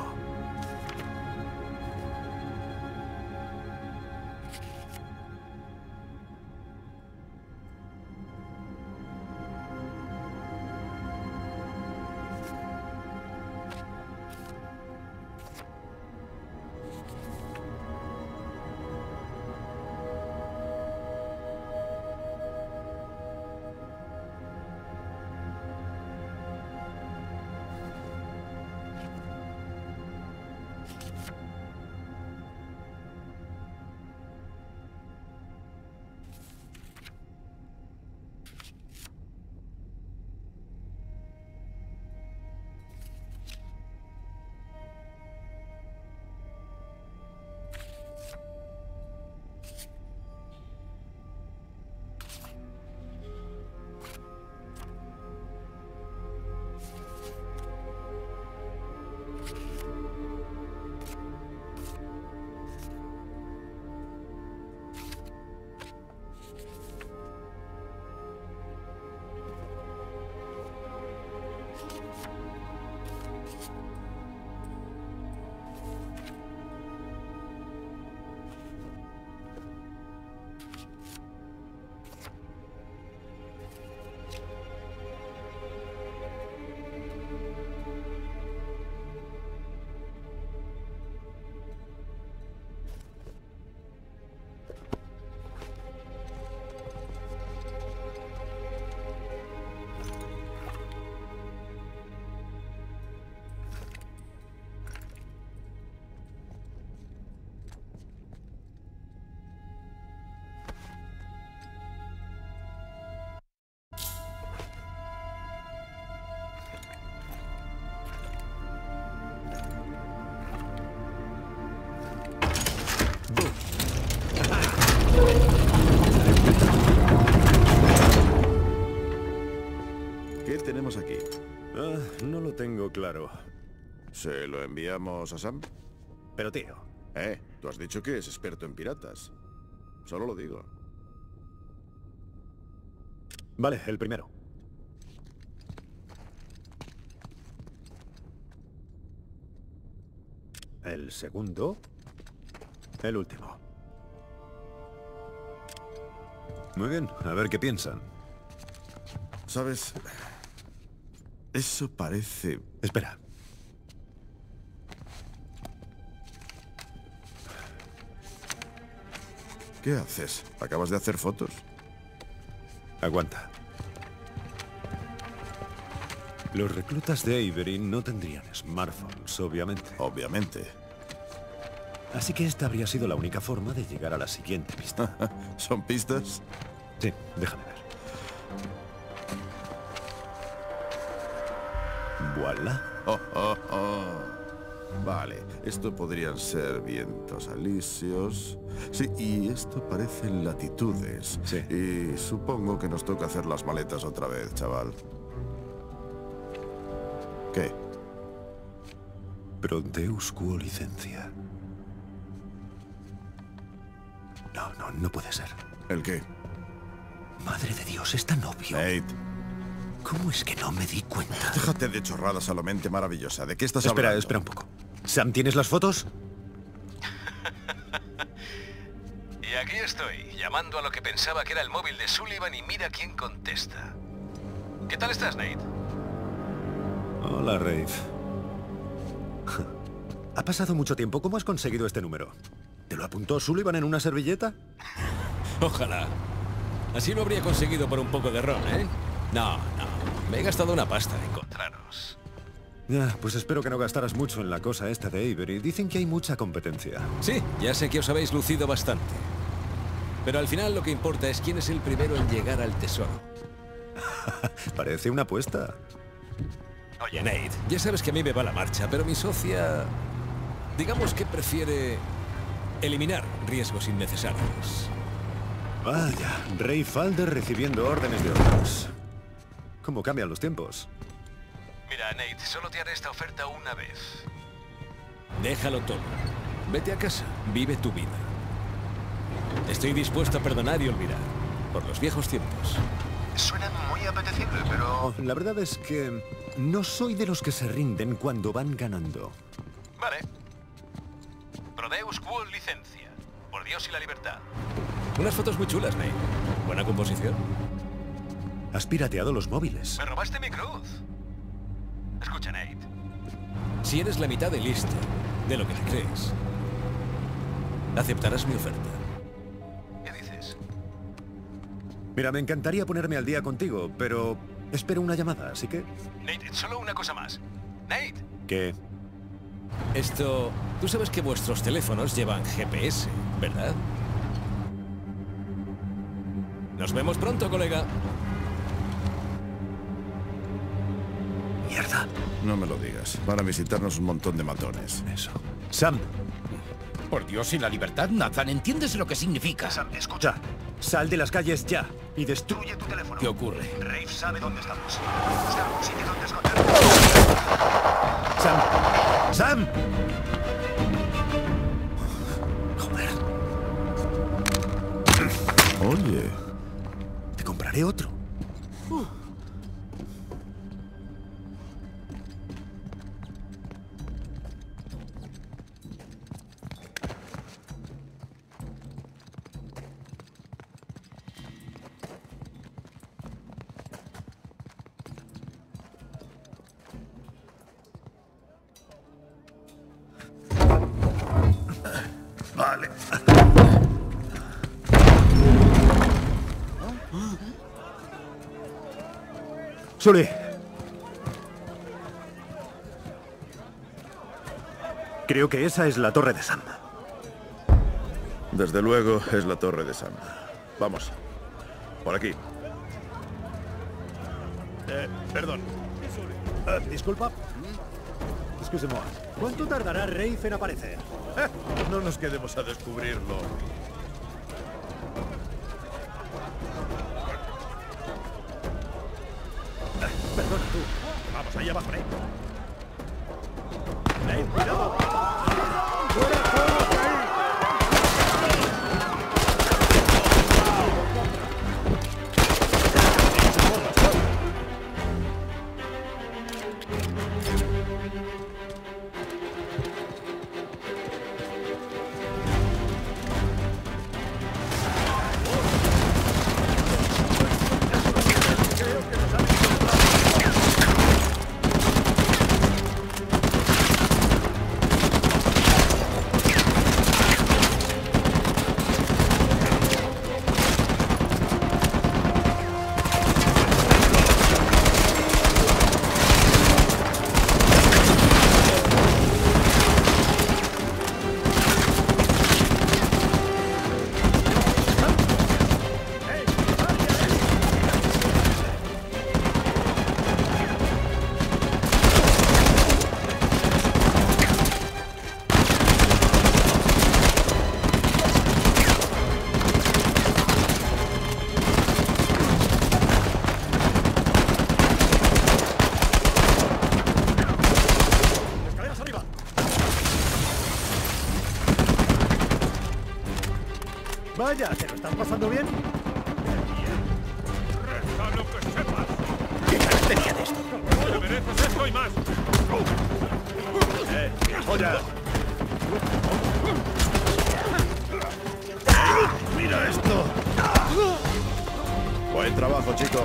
¿Qué tenemos aquí? Ah, no lo tengo claro. ¿Se lo enviamos a Sam? Pero tío... Eh, tú has dicho que es experto en piratas. Solo lo digo. Vale, el primero. El segundo. El último. Muy bien, a ver qué piensan. ¿Sabes? Eso parece... Espera. ¿Qué haces? ¿Acabas de hacer fotos? Aguanta. Los reclutas de Avery no tendrían smartphones, obviamente. Obviamente. Así que esta habría sido la única forma de llegar a la siguiente pista. ¿Son pistas? Sí, déjame ver. Voilà. Oh, oh, oh. Vale, esto podrían ser vientos alisios. Sí, y esto parecen latitudes. Sí. Y supongo que nos toca hacer las maletas otra vez, chaval. ¿Qué? Pro Deus quo licencia. No, no, no puede ser. ¿El qué? Madre de Dios, es tan obvio. Nate. ¿Cómo es que no me di cuenta? Déjate de chorradas a la mente maravillosa. ¿De qué estás espera, hablando? Espera, espera un poco. Sam, ¿tienes las fotos? Y aquí estoy, llamando a lo que pensaba que era el móvil de Sullivan y mira quién contesta. ¿Qué tal estás, Nate? Hola, Rafe. Ha pasado mucho tiempo. ¿Cómo has conseguido este número? ¿Te lo apuntó Sullivan en una servilleta? Ojalá. Así lo habría conseguido por un poco de ron, ¿eh? No, no. Me he gastado una pasta en encontraros. Ya, pues espero que no gastaras mucho en la cosa esta de Avery. Dicen que hay mucha competencia. Sí, ya sé que os habéis lucido bastante. Pero al final lo que importa es quién es el primero en llegar al tesoro. Parece una apuesta. Oye, Nate, ya sabes que a mí me va la marcha, pero mi socia... digamos que prefiere eliminar riesgos innecesarios. Vaya, Ray Falder recibiendo órdenes de otros. ¿Cómo cambian los tiempos? Mira, Nate, solo te haré esta oferta una vez. Déjalo todo. Vete a casa, vive tu vida. Estoy dispuesto a perdonar y olvidar. Por los viejos tiempos. Suena muy apetecible, pero... La verdad es que no soy de los que se rinden cuando van ganando. Vale. Prodeus quo licencia. Por Dios y la libertad. Unas fotos muy chulas, Nate. Buena composición. Has pirateado los móviles. Me robaste mi cruz. Escucha, Nate. Si eres la mitad de listo de lo que te crees, aceptarás mi oferta. ¿Qué dices? Mira, me encantaría ponerme al día contigo, pero espero una llamada, así que... Nate, solo una cosa más. Nate. ¿Qué? Esto... Tú sabes que vuestros teléfonos llevan G P S, ¿verdad? Nos vemos pronto, colega. Mierda. No me lo digas. Van a visitarnos un montón de matones. Eso. Sam. Por Dios y la libertad, Nathan, ¿entiendes lo que significa? Sam, escucha. Sal de las calles ya y destruye tu teléfono. ¿Qué ocurre? Rafe sabe dónde estamos. Busca un sitio donde escondernos. Sam. Sam. Joder. Oye. Te compraré otro. Uh. Vale. Sully. Creo que esa es la torre de Sam. Desde luego es la torre de Sam. Vamos. Por aquí. Eh, perdón. Uh, disculpa. Excusez-moi. ¿Cuánto tardará Rafe en aparecer? Eh, no nos quedemos a descubrirlo. Eh, perdona, tú. Vamos, ahí abajo, Nate. Nate, cuidado. ¡Fuera todos de ahí! Vaya, ¿te lo estás pasando bien? ¡Resta lo que sepas! ¿Qué ganas tenía de esto? ¡Te mereces esto y más! ¡Eh, joya! ¡Mira esto! Buen trabajo, chico.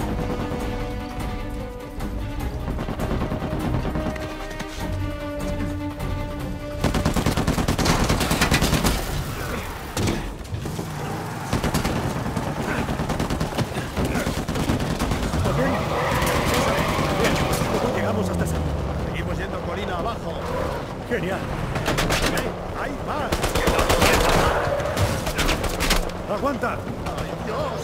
¡Genial! ¡Hay más! ¡Aguanta! ¡Ay, Dios!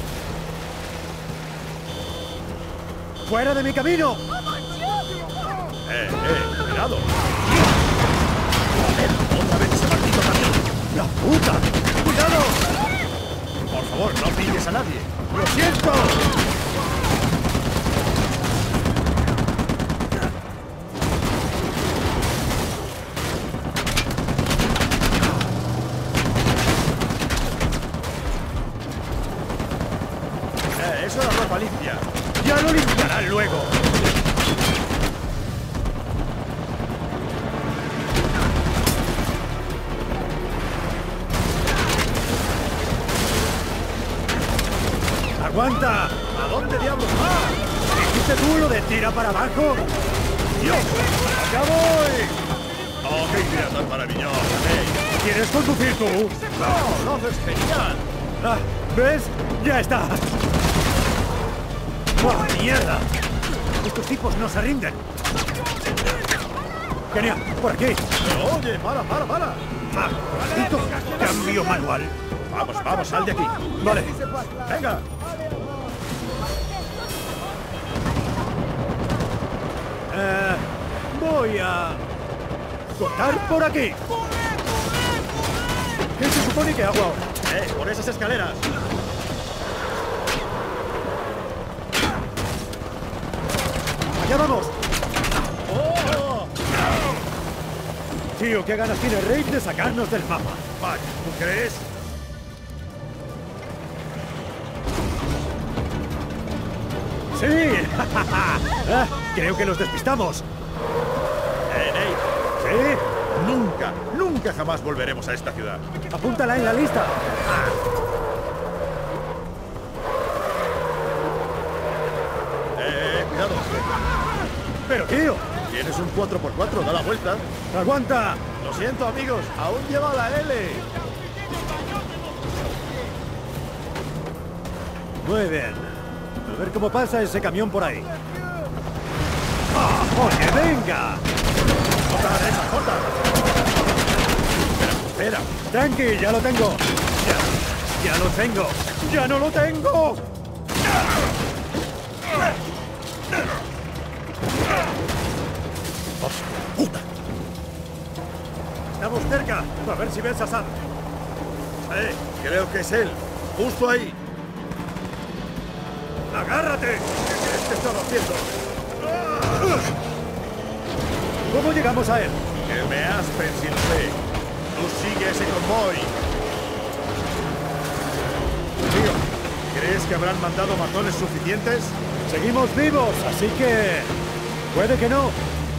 ¡Fuera de mi camino! ¡Eh, eh! ¡Cuidado! ¡Otra vez ese maldito camión! ¡La puta! ¡Cuidado! Por favor, no pilles a nadie. ¡Lo siento! malicia. Ya lo limpiarán luego. ¡Aguanta! ¿A dónde diablos vas? ¿Dijiste tú lo de tira para abajo? ¡Dios! ¡Allá voy! ¡Oh, qué idea tan maravillosa! Hey. ¿Quieres conducir tú? ¡No! ¡Lo haces genial! Ah, ¿ves? ¡Ya está! ¡Oh, mierda! Estos tipos no se rinden. Genial, por aquí. Pero oye, para, para, para. Maldito cambio manual. Vamos, vamos, sal de aquí. Vale. Venga. Eh, voy a cortar por aquí. ¿Qué se supone que hago ahora? Eh, por esas escaleras. ¡Allá vamos! ¡Oh! Tío, qué ganas tiene Rafe de sacarnos del mapa. Vaya, ¿tú crees? ¡Sí! ah, creo que los despistamos. Eh, Nate. ¿Sí? Nunca, nunca jamás volveremos a esta ciudad. Apúntala en la lista. Eh, cuidado. Pero, tío. Tienes un cuatro por cuatro, da la vuelta. ¡Aguanta! Lo siento, amigos, aún lleva la L. Muy bien. A ver cómo pasa ese camión por ahí. ¡Ah, oye, venga! ¡Corta la derecha, corta! Espera, espera. Tranqui, ya lo tengo. Ya, ya lo tengo. ¡Ya no lo tengo! ¡Puta! Estamos cerca. A ver si ves a Sam. Eh, creo que es él. Justo ahí. ¡Agárrate! ¿Qué crees que estaba haciendo? ¿Cómo llegamos a él? Que me aspen sin fe. Tú sigue ese convoy. Tío, ¿crees que habrán mandado matones suficientes? Seguimos vivos, así que... puede que no.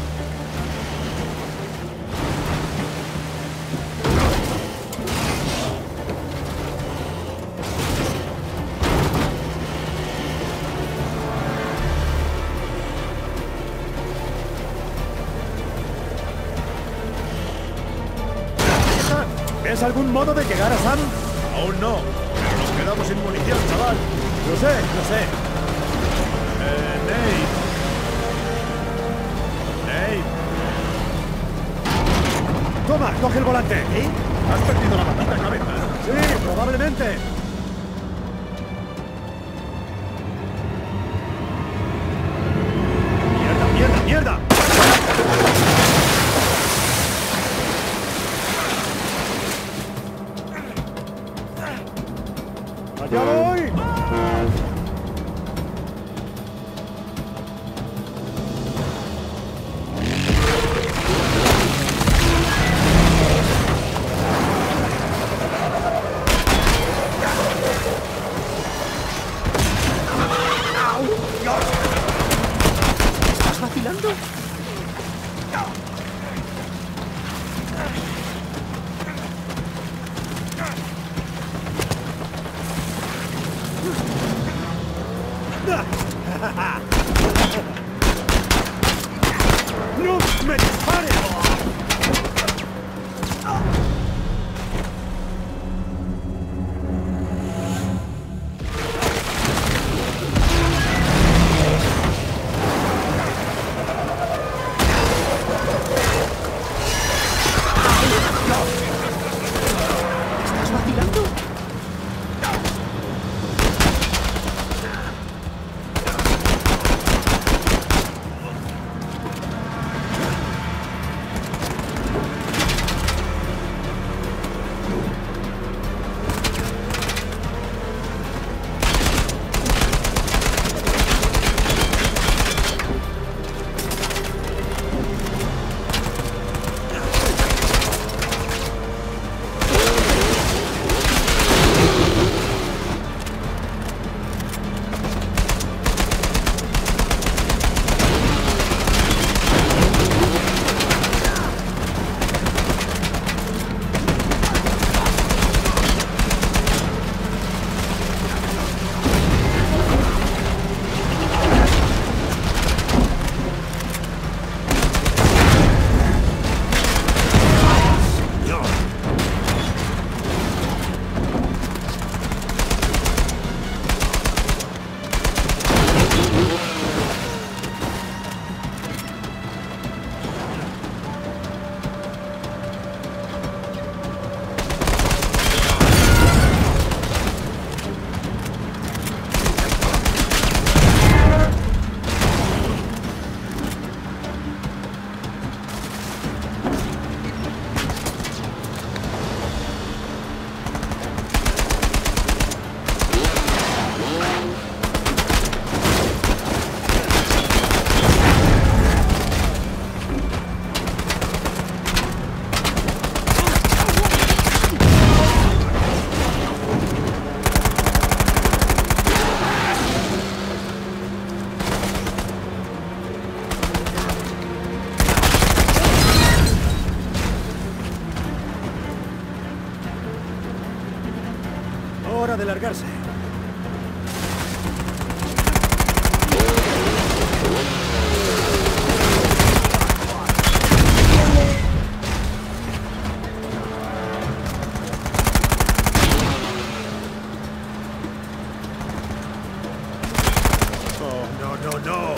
¿Ves algún modo de llegar a Sam? Aún no, pero nos quedamos sin munición, chaval. Lo sé, lo sé. Eh, Nate. Nate. Toma, coge el volante. ¿Eh? ¿Has perdido la maldita cabeza? Sí, probablemente. ¡Mierda, mierda, mierda! ¡Allá voy! ¿Estás vacilando? ¡No me dispares! ¿Estás vacilando? hora de largarse. Oh, no, no, no.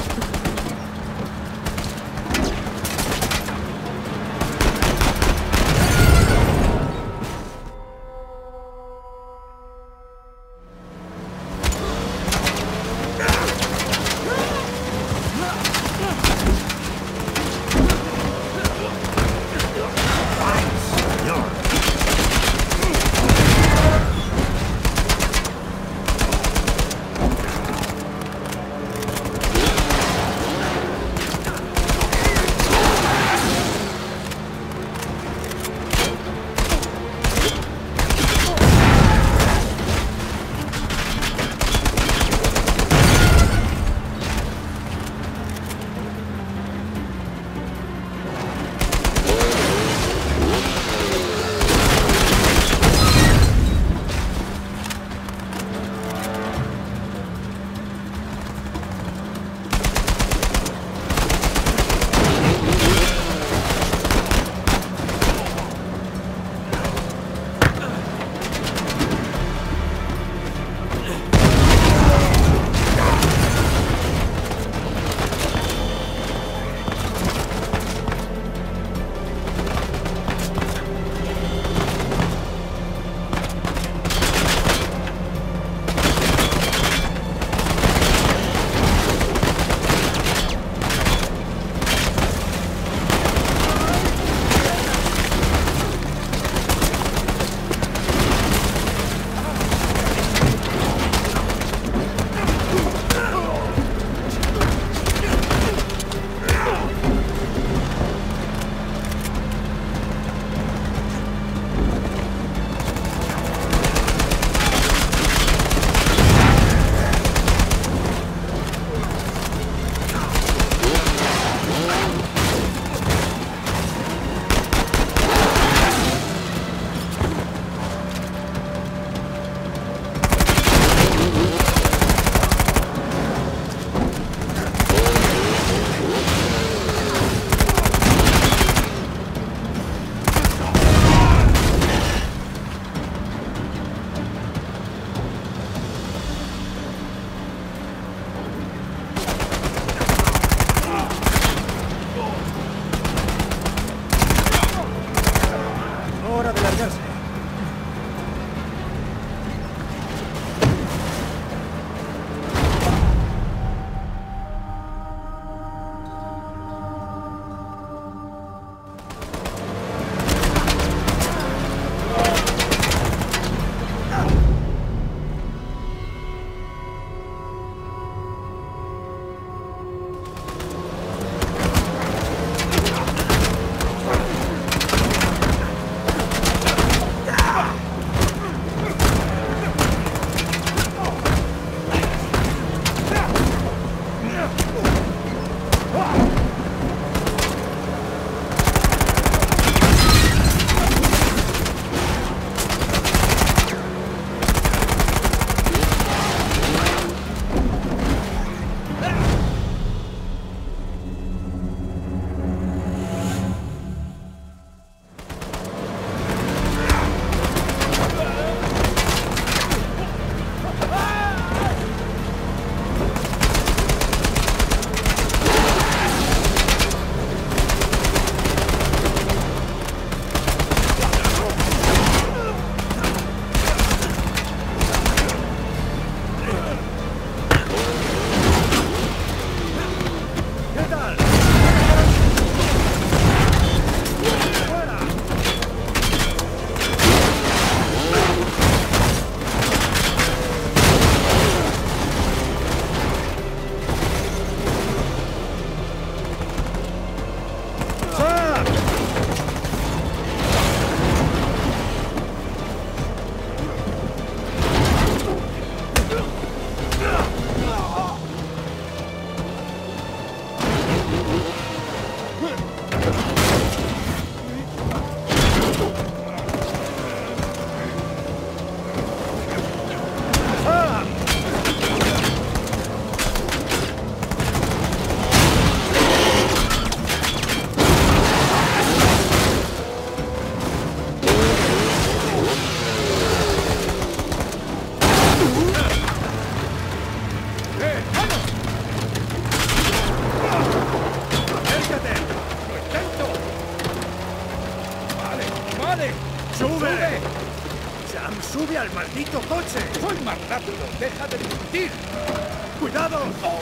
¡Sube al maldito coche! ¡Soy más rápido! ¡Deja de discutir! ¡Cuidado!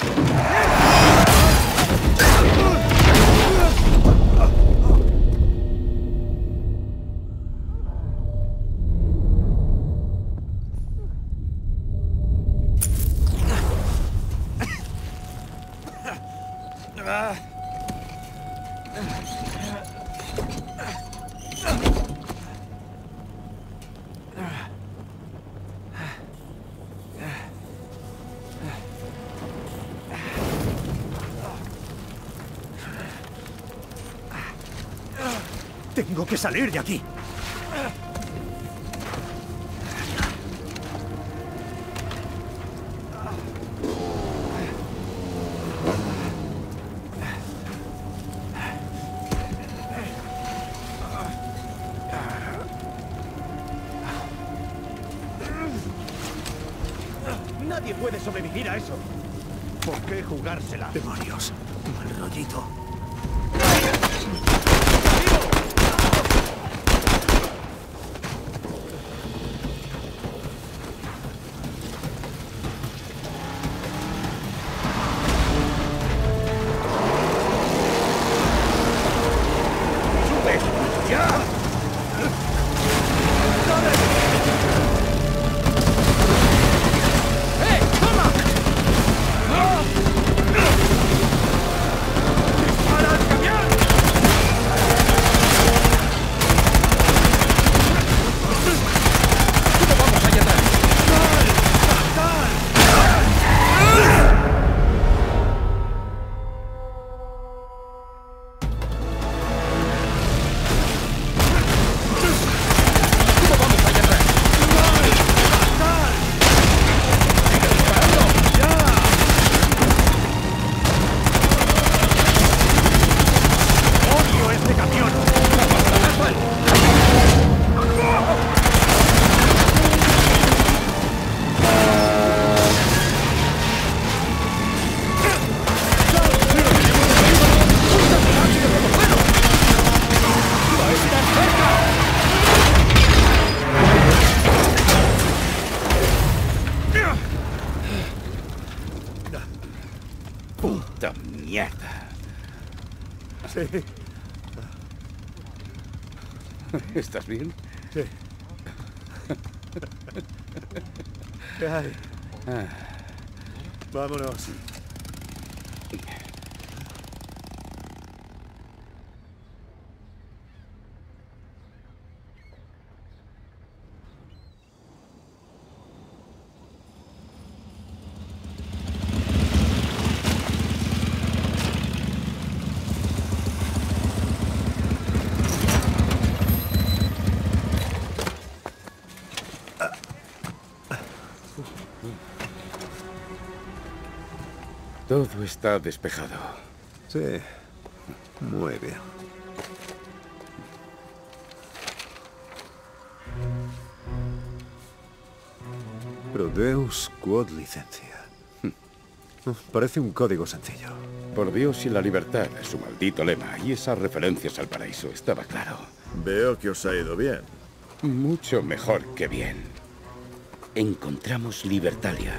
Tengo que salir de aquí. Nadie puede sobrevivir a eso. ¿Por qué jugársela? Demonios. Mal rollito. ¡Puta mierda! Sí. ¿Estás bien? Sí. ¿Qué hay? Ah. Vámonos. Todo está despejado. Sí, muy bien. Prodeus quod licencia. Parece un código sencillo. Por Dios y la libertad, su maldito lema. Y esas referencias al paraíso, estaba claro. Veo que os ha ido bien. Mucho mejor que bien. Encontramos Libertalia.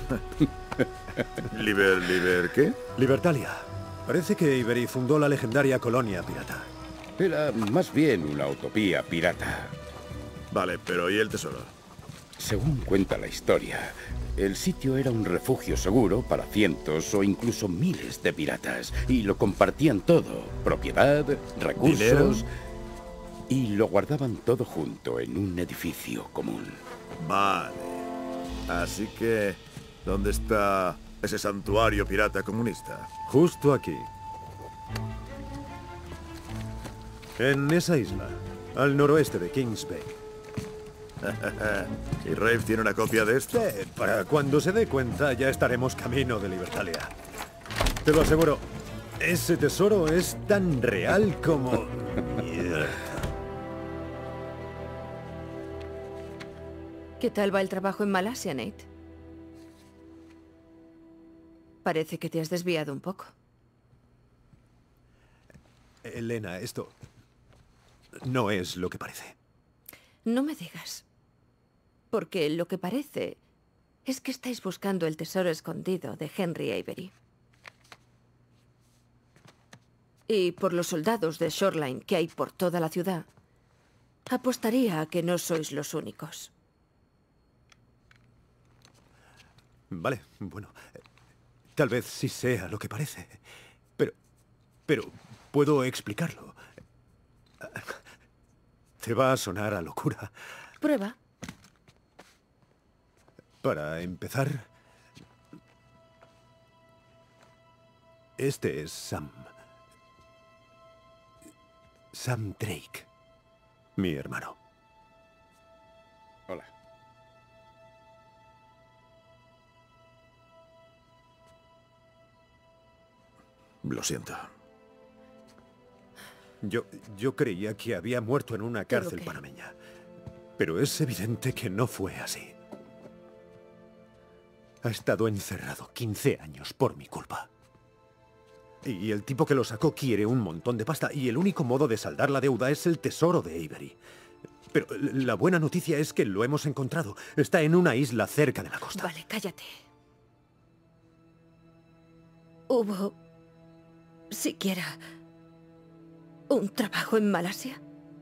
¿Liber, liber qué? Libertalia. Parece que Ibery fundó la legendaria colonia pirata. Era más bien una utopía pirata. Vale, pero ¿y el tesoro? Según cuenta la historia, el sitio era un refugio seguro para cientos o incluso miles de piratas. Y lo compartían todo. Propiedad, recursos... ¿Dinero? Y lo guardaban todo junto en un edificio común. Vale. Así que... ¿dónde está ese santuario pirata comunista? Justo aquí. En esa isla, al noroeste de Kings Bay. ¿Y Rafe tiene una copia de esto? Sí, para cuando se dé cuenta ya estaremos camino de Libertalia. Te lo aseguro, ese tesoro es tan real como... ¿Qué tal va el trabajo en Malasia, Nate? Parece que te has desviado un poco. Elena, esto no es lo que parece. No me digas. Porque lo que parece es que estáis buscando el tesoro escondido de Henry Avery. Y por los soldados de Shoreline que hay por toda la ciudad, apostaría a que no sois los únicos. Vale, bueno. Tal vez sí sea lo que parece. Pero... Pero... puedo explicarlo. Te va a sonar a locura. Prueba. Para empezar... Este es Sam. Sam Drake. Mi hermano. Hola. Lo siento. Yo, yo creía que había muerto en una cárcel panameña. Pero es evidente que no fue así. Ha estado encerrado quince años por mi culpa. Y el tipo que lo sacó quiere un montón de pasta. Y el único modo de saldar la deuda es el tesoro de Avery. Pero la buena noticia es que lo hemos encontrado. Está en una isla cerca de la costa. Vale, cállate. ¿Hubo siquiera un trabajo en Malasia?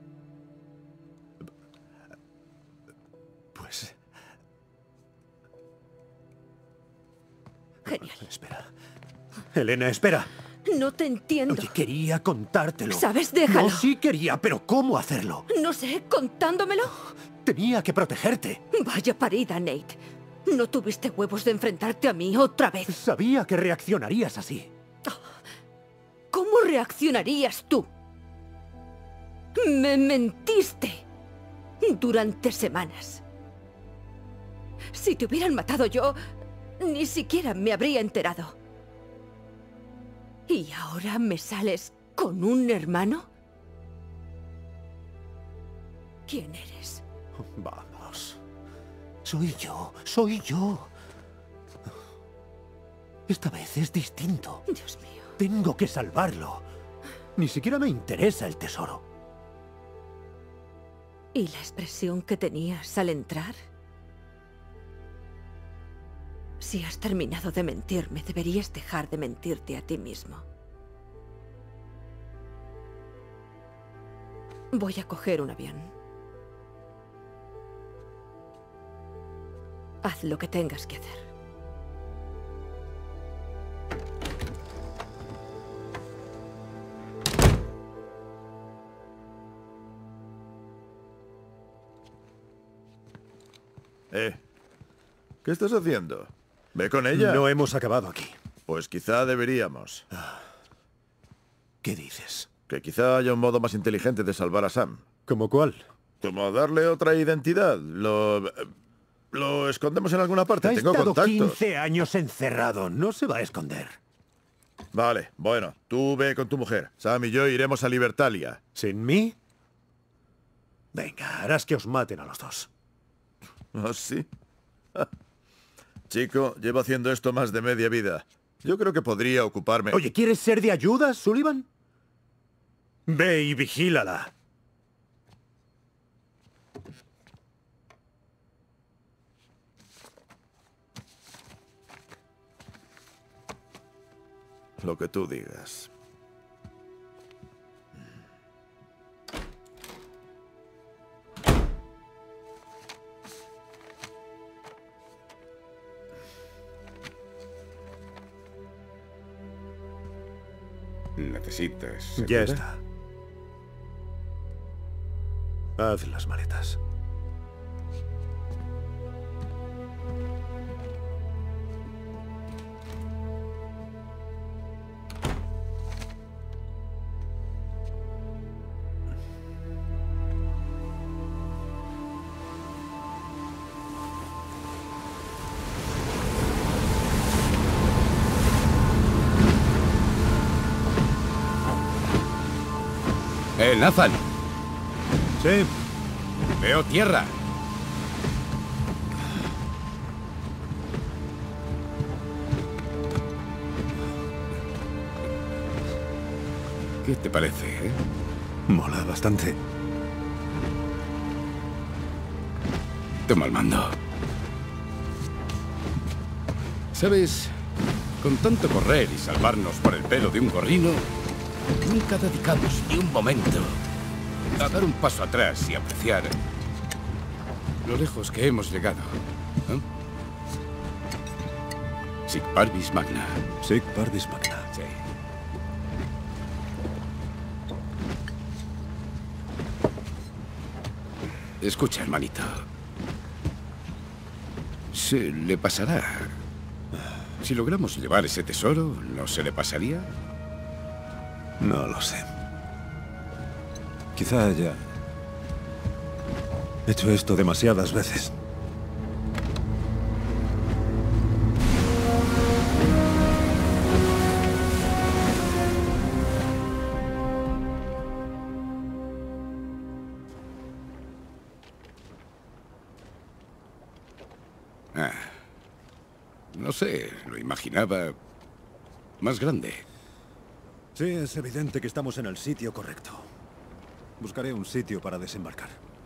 Pues... Genial. Espera. Elena, espera. No te entiendo. Oye, quería contártelo. ¿Sabes? Déjalo. No, sí quería, pero ¿cómo hacerlo? No sé, ¿contándomelo? Tenía que protegerte. Vaya parida, Nate. No tuviste huevos de enfrentarte a mí otra vez. Sabía que reaccionarías así. ¿Cómo reaccionarías tú? Me mentiste durante semanas. Si te hubieran matado yo, ni siquiera me habría enterado. ¿Y ahora me sales con un hermano? ¿Quién eres? Vamos. Soy yo, soy yo. Esta vez es distinto. Dios mío. Tengo que salvarlo. Ni siquiera me interesa el tesoro. ¿Y la expresión que tenías al entrar? Si has terminado de mentirme, deberías dejar de mentirte a ti mismo. Voy a coger un avión. Haz lo que tengas que hacer. Eh, ¿qué estás haciendo? ¿Ve con ella? No hemos acabado aquí. Pues quizá deberíamos. ¿Qué dices? Que quizá haya un modo más inteligente de salvar a Sam. ¿Cómo cuál? Como darle otra identidad. Lo... Lo escondemos en alguna parte. Ha Tengo estado contactos. quince años encerrado. No se va a esconder. Vale, bueno. Tú ve con tu mujer. Sam y yo iremos a Libertalia. ¿Sin mí? Venga, harás que os maten a los dos. ¿Ah, sí? Chico, llevo haciendo esto más de media vida. Yo creo que podría ocuparme... Oye, ¿quieres ser de ayuda, Sullivan? Ve y vigílala. Lo que tú digas. ¿Necesitas ayuda? Ya está. Haz las maletas. ¡Eh, Nathan! Sí. Veo tierra. ¿Qué te parece, eh? Mola bastante. toma el mando. ¿Sabes? Con tanto correr y salvarnos por el pelo de un gorrino, nunca dedicamos ni un momento a dar un paso atrás y apreciar lo lejos que hemos llegado. ¿Eh? Sic parvis magna. Sic parvis magna. Sí. Escucha, hermanito. Se le pasará. Si logramos llevar ese tesoro, ¿no se le pasaría? No lo sé. Quizá haya hecho esto demasiadas veces. Ah, no sé, lo imaginaba más grande. Sí, es evidente que estamos en el sitio correcto. Buscaré un sitio para desembarcar.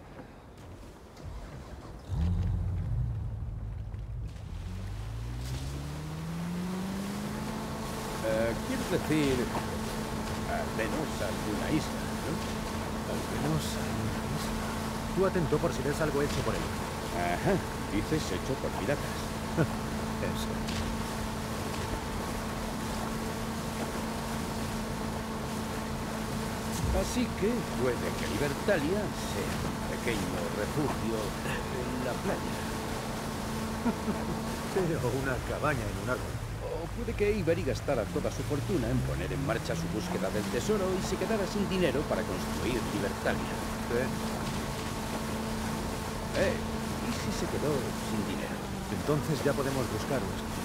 Uh, ¿Quieres decir al menos alguna isla, no? Al menos alguna isla. Tú atento por si ves algo hecho por él. Ajá, dices hecho por piratas. Eso. Así que puede que Libertalia sea un pequeño refugio en la playa. Pero una cabaña en un árbol. O puede que Avery gastara toda su fortuna en poner en marcha su búsqueda del tesoro y se quedara sin dinero para construir Libertalia. ¿Eh? Eh, ¿y si se quedó sin dinero? Entonces ya podemos buscar un sitio.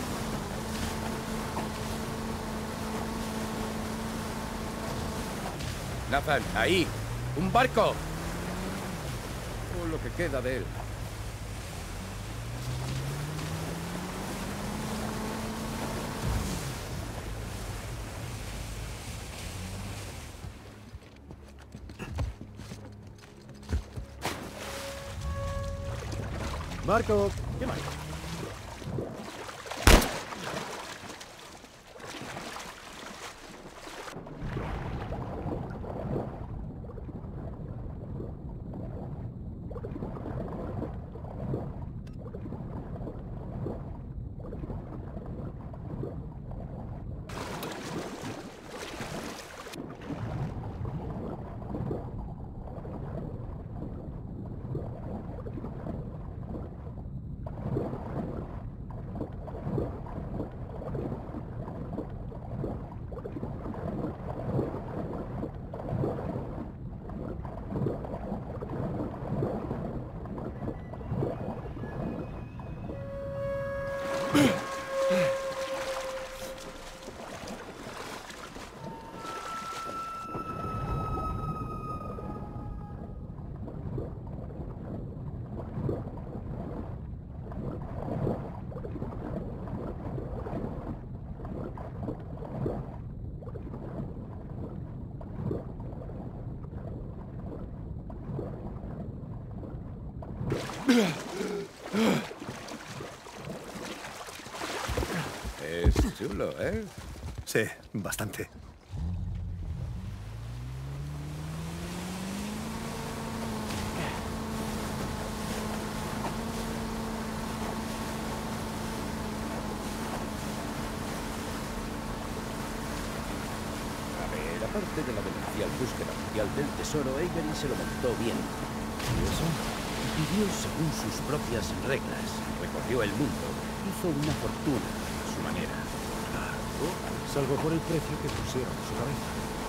Nathan, ahí. ¡Un barco! O lo que queda de él. Marco, ¿qué más? Es chulo, ¿eh? Sí, bastante. Aparte de la demencial búsqueda mundial del tesoro, Avery se lo montó bien. ¿Y eso? Vivió según sus propias reglas, recorrió el mundo, hizo una fortuna a su manera. Claro, salvo por el precio que pusieron en su cabeza.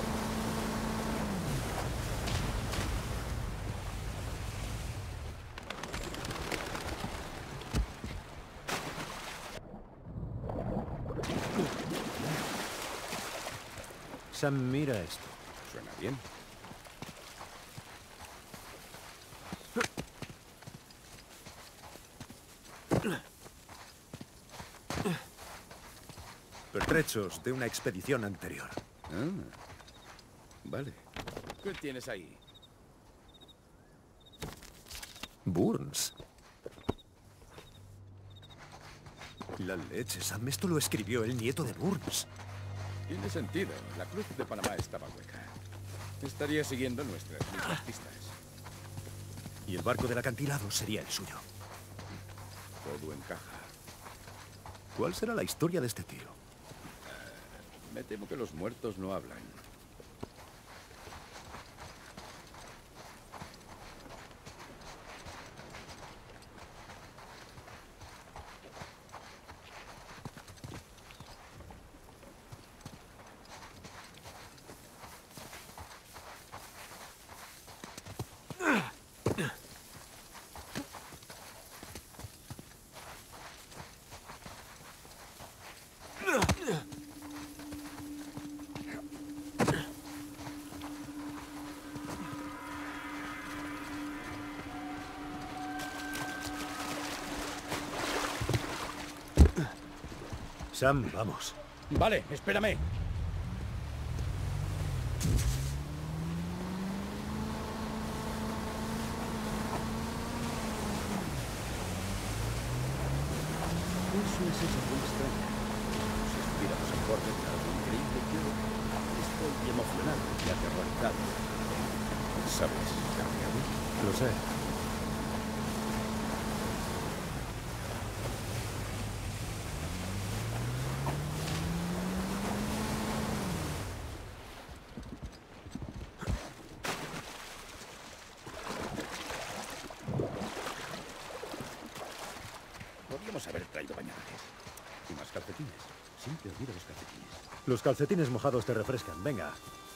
Sam, mira esto. Suena bien. Pertrechos de una expedición anterior. Ah, vale. ¿Qué tienes ahí? Burns. La leche, Sam. Esto lo escribió el nieto de Burns. Tiene sentido. La cruz de Panamá estaba hueca. Estaría siguiendo nuestras mismas pistas. Y el barco del acantilado sería el suyo. Todo encaja. ¿Cuál será la historia de este tío? Uh, me temo que los muertos no hablan. Sam, vamos. Vale, espérame. Eso es sensación extraña. Si estuviéramos en borde de algo increíble, yo estoy emocionado y aterrorizado. ¿Sabes, Gabriel? Lo sé. Podríamos haber traído bañadores. Y más calcetines. Siempre olvido los calcetines. Los calcetines mojados te refrescan. Venga.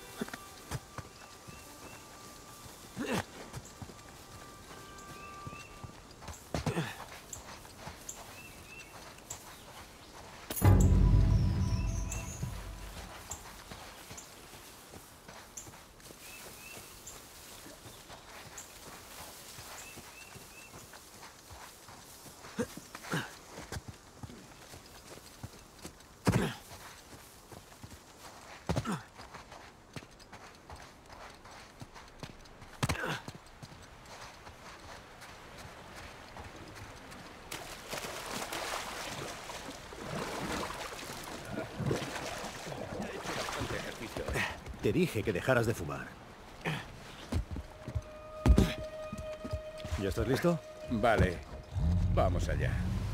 Te dije que dejaras de fumar. ¿Ya estás listo? Vale. Vamos allá.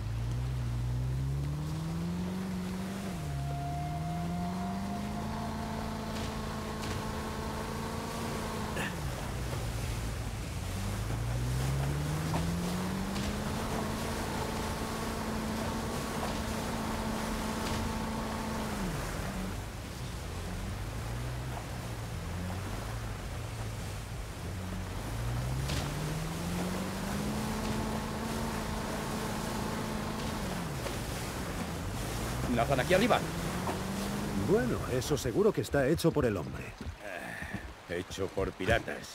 ¿Nathan aquí arriba? Bueno, eso seguro que está hecho por el hombre. Eh, hecho por piratas.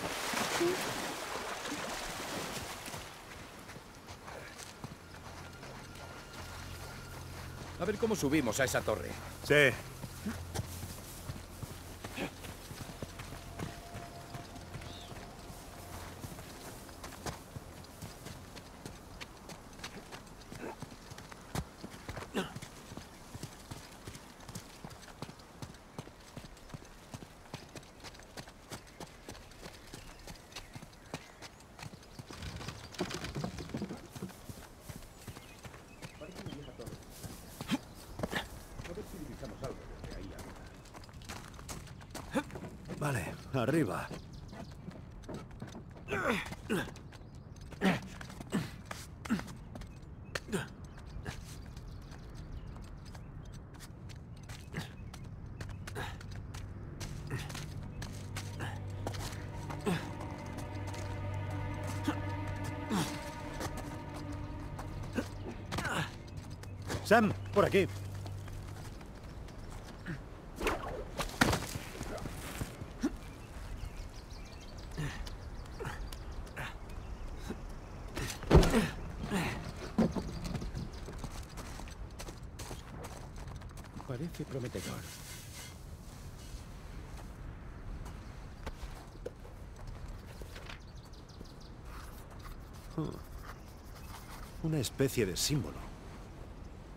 A ver cómo subimos a esa torre. Sí. Vale, arriba. Sam, por aquí. Parece prometedor. Una especie de símbolo.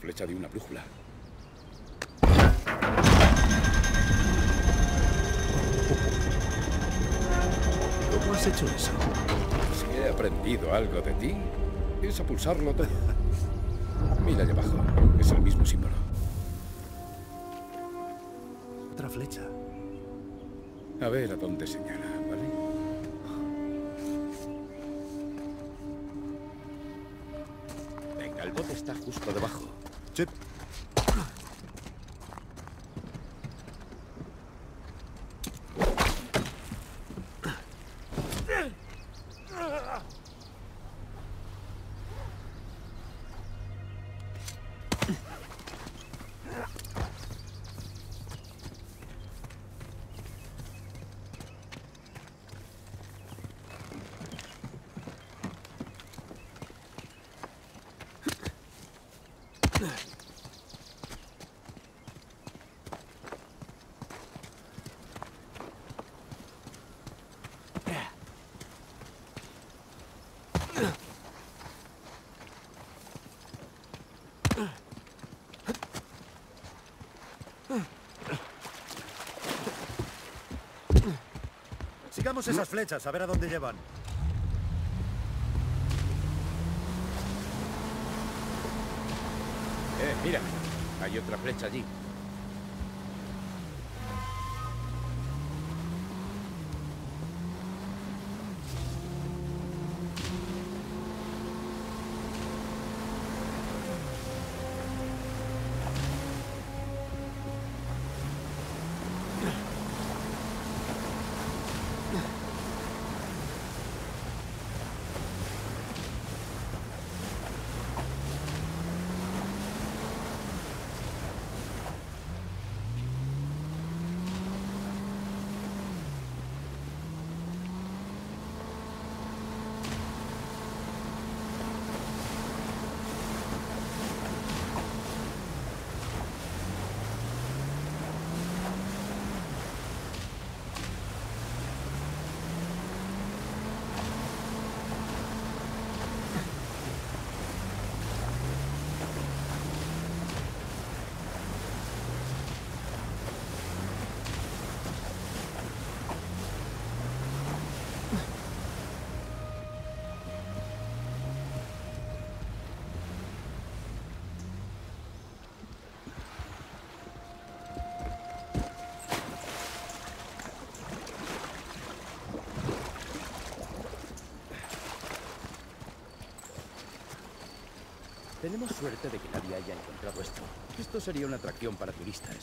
flecha de una brújula. ¿Cómo has hecho eso? Si he aprendido algo de ti, es a pulsarlo todo. Mira allá abajo, es el mismo símbolo. Otra flecha. A ver a dónde señala, ¿vale? Venga, el bote está justo debajo. Sí. Sigamos esas flechas, a ver a dónde llevan. Eh, mira, hay otra flecha allí. Tenemos suerte de que nadie haya encontrado esto. Esto sería una atracción para turistas.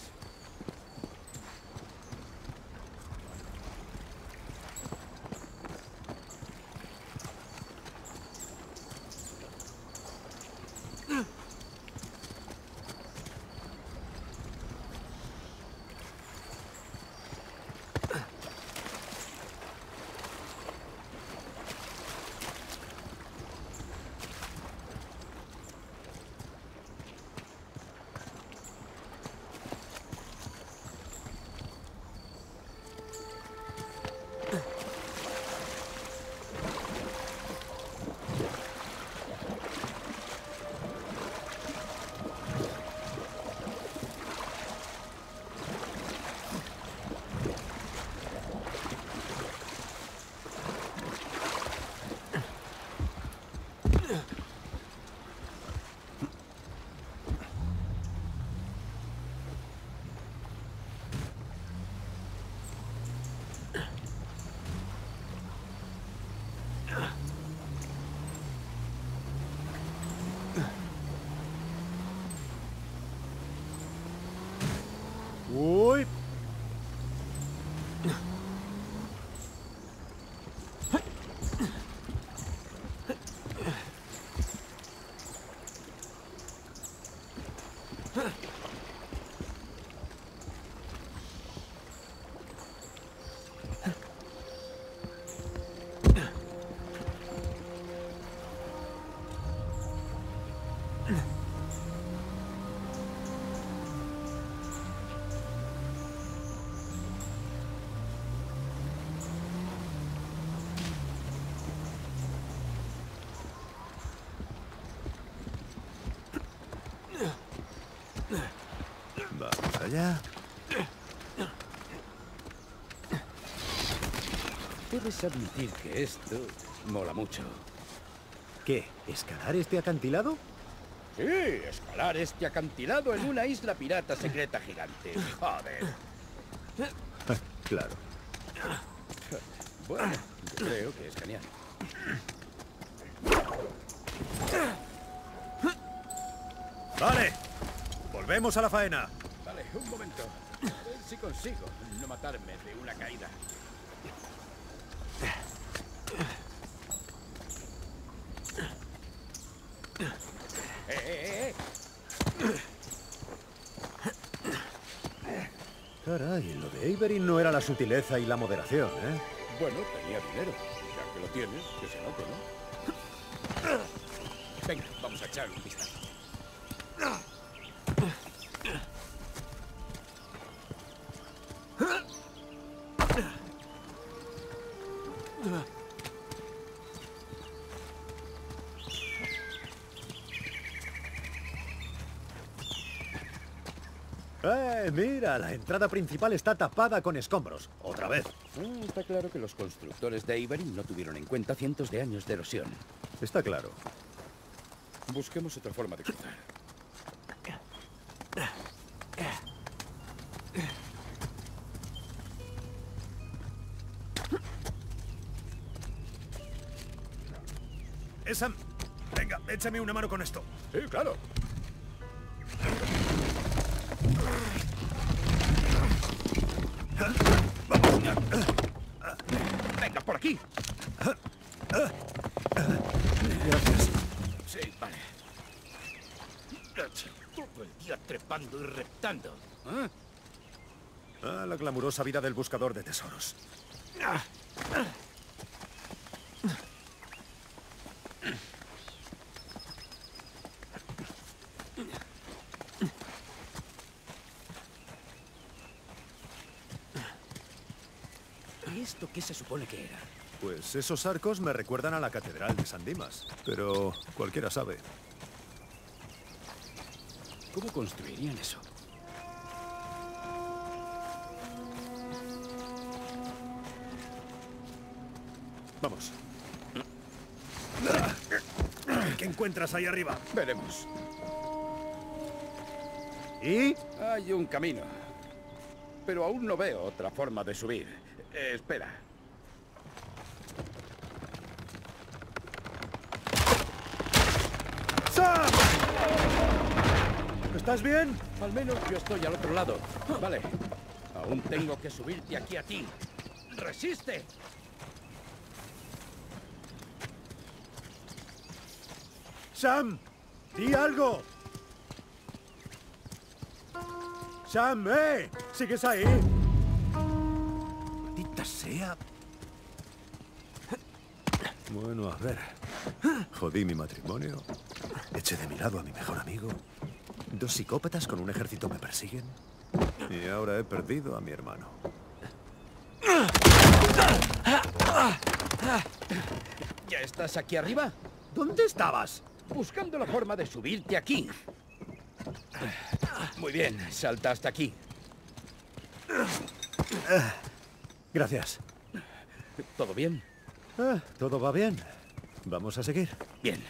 allá. Debes admitir que esto mola mucho. ¿Qué? ¿Escalar este acantilado? Sí, escalar este acantilado en una isla pirata secreta gigante. Joder. Claro. Bueno, yo creo que es genial. Vale, volvemos a la faena. Vale, un momento. A ver si consigo no matarme de una caída. ¡Eh, eh, eh! Caray, lo de Avery no era la sutileza y la moderación, ¿eh? Bueno, tenía dinero. Ya que lo tienes, que se note, ¿no? Venga, vamos a echar un vistazo. ¡Eh, mira! La entrada principal está tapada con escombros. Otra vez. Ah, está claro que los constructores de Avery no tuvieron en cuenta cientos de años de erosión. Está claro. Busquemos otra forma de cruzar. Eh, Sam, venga, échame una mano con esto. Sí, claro. Venga, por aquí. Gracias. Sí, vale. Todo el día trepando y reptando. ¿Eh? Ah, la glamurosa vida del buscador de tesoros. ¿Y esto qué se supone que era? Pues esos arcos me recuerdan a la catedral de San Dimas. Pero cualquiera sabe. ¿Cómo construirían eso? Vamos. ¿Qué encuentras ahí arriba? Veremos. ¿Y? Hay un camino. Pero aún no veo otra forma de subir. Eh, espera. ¡Sam! ¿Estás bien? Al menos yo estoy al otro lado. Vale. Aún tengo que subirte aquí a ti. ¡Resiste! ¡Sam! ¡Di algo! ¡Sam, eh! ¿Sigues ahí? Maldita sea. Bueno, a ver. Jodí mi matrimonio. Eché de mi lado a mi mejor amigo. Dos psicópatas con un ejército me persiguen. Y ahora he perdido a mi hermano. ¿Ya estás aquí arriba? ¿Dónde estabas? Buscando la forma de subirte aquí. Muy bien, salta hasta aquí. Gracias. ¿Todo bien? Ah, todo va bien. Vamos a seguir. Bien.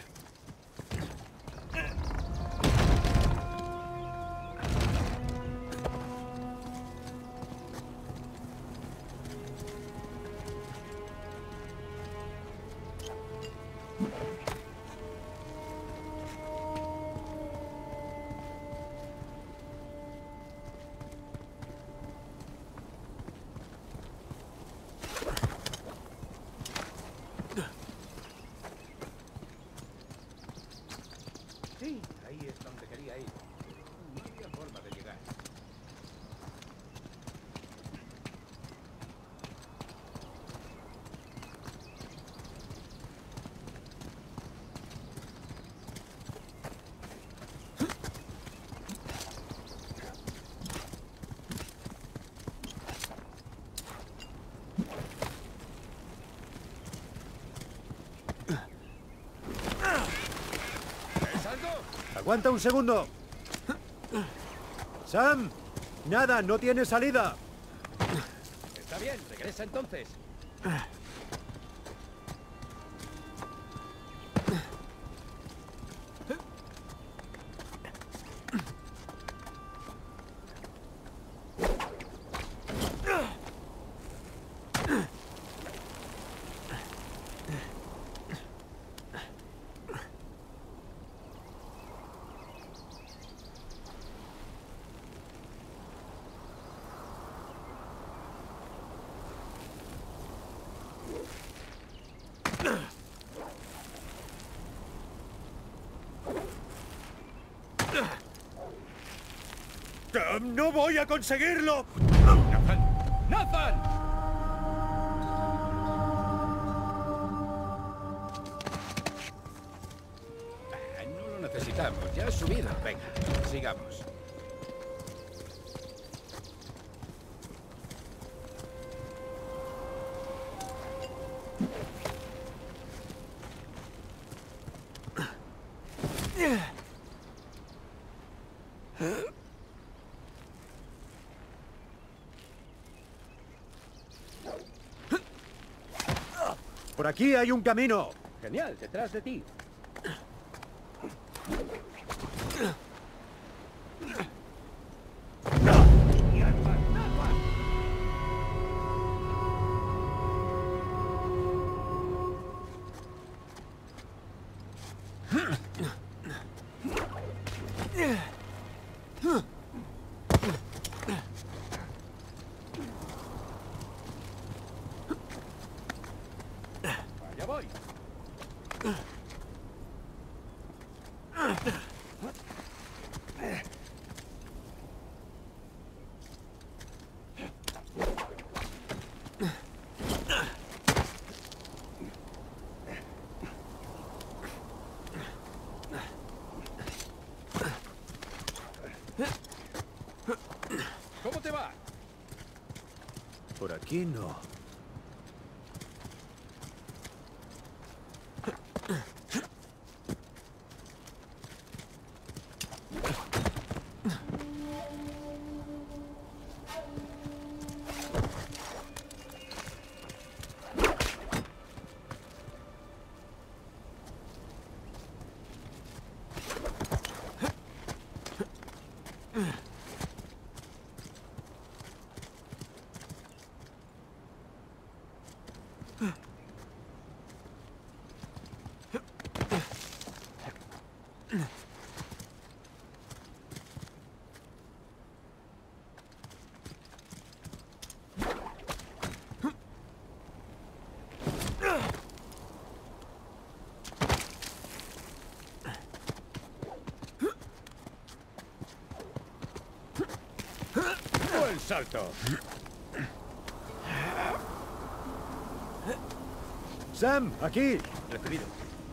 Sí, ahí es donde quería ir. No había forma de llegar. ¡Aguanta un segundo! ¡Sam! Nada, no tiene salida. Está bien, regresa entonces. ¡No voy a conseguirlo! ¡Nathan! ¡Nathan! Ah, no lo necesitamos. Ya has subido. Venga, sigamos. Por aquí hay un camino. Genial, detrás de ti. ¿Cómo te va? Por aquí no. ¡Buen salto! Sam, aquí. Recibido.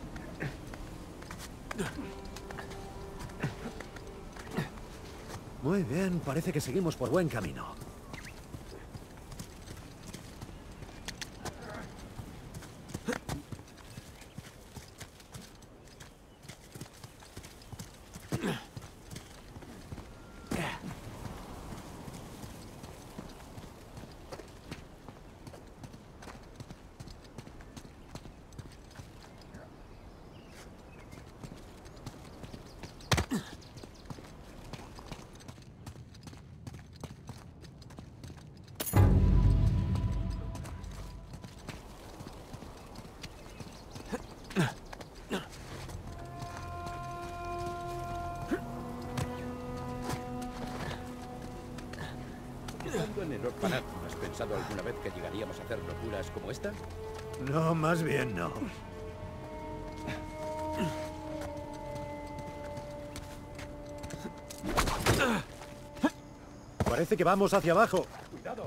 Muy bien, parece que seguimos por buen camino. Estando en el orfanato, ¿has pensado alguna vez que llegaríamos a hacer locuras como esta? No, más bien no. Parece que vamos hacia abajo. ¡Cuidado!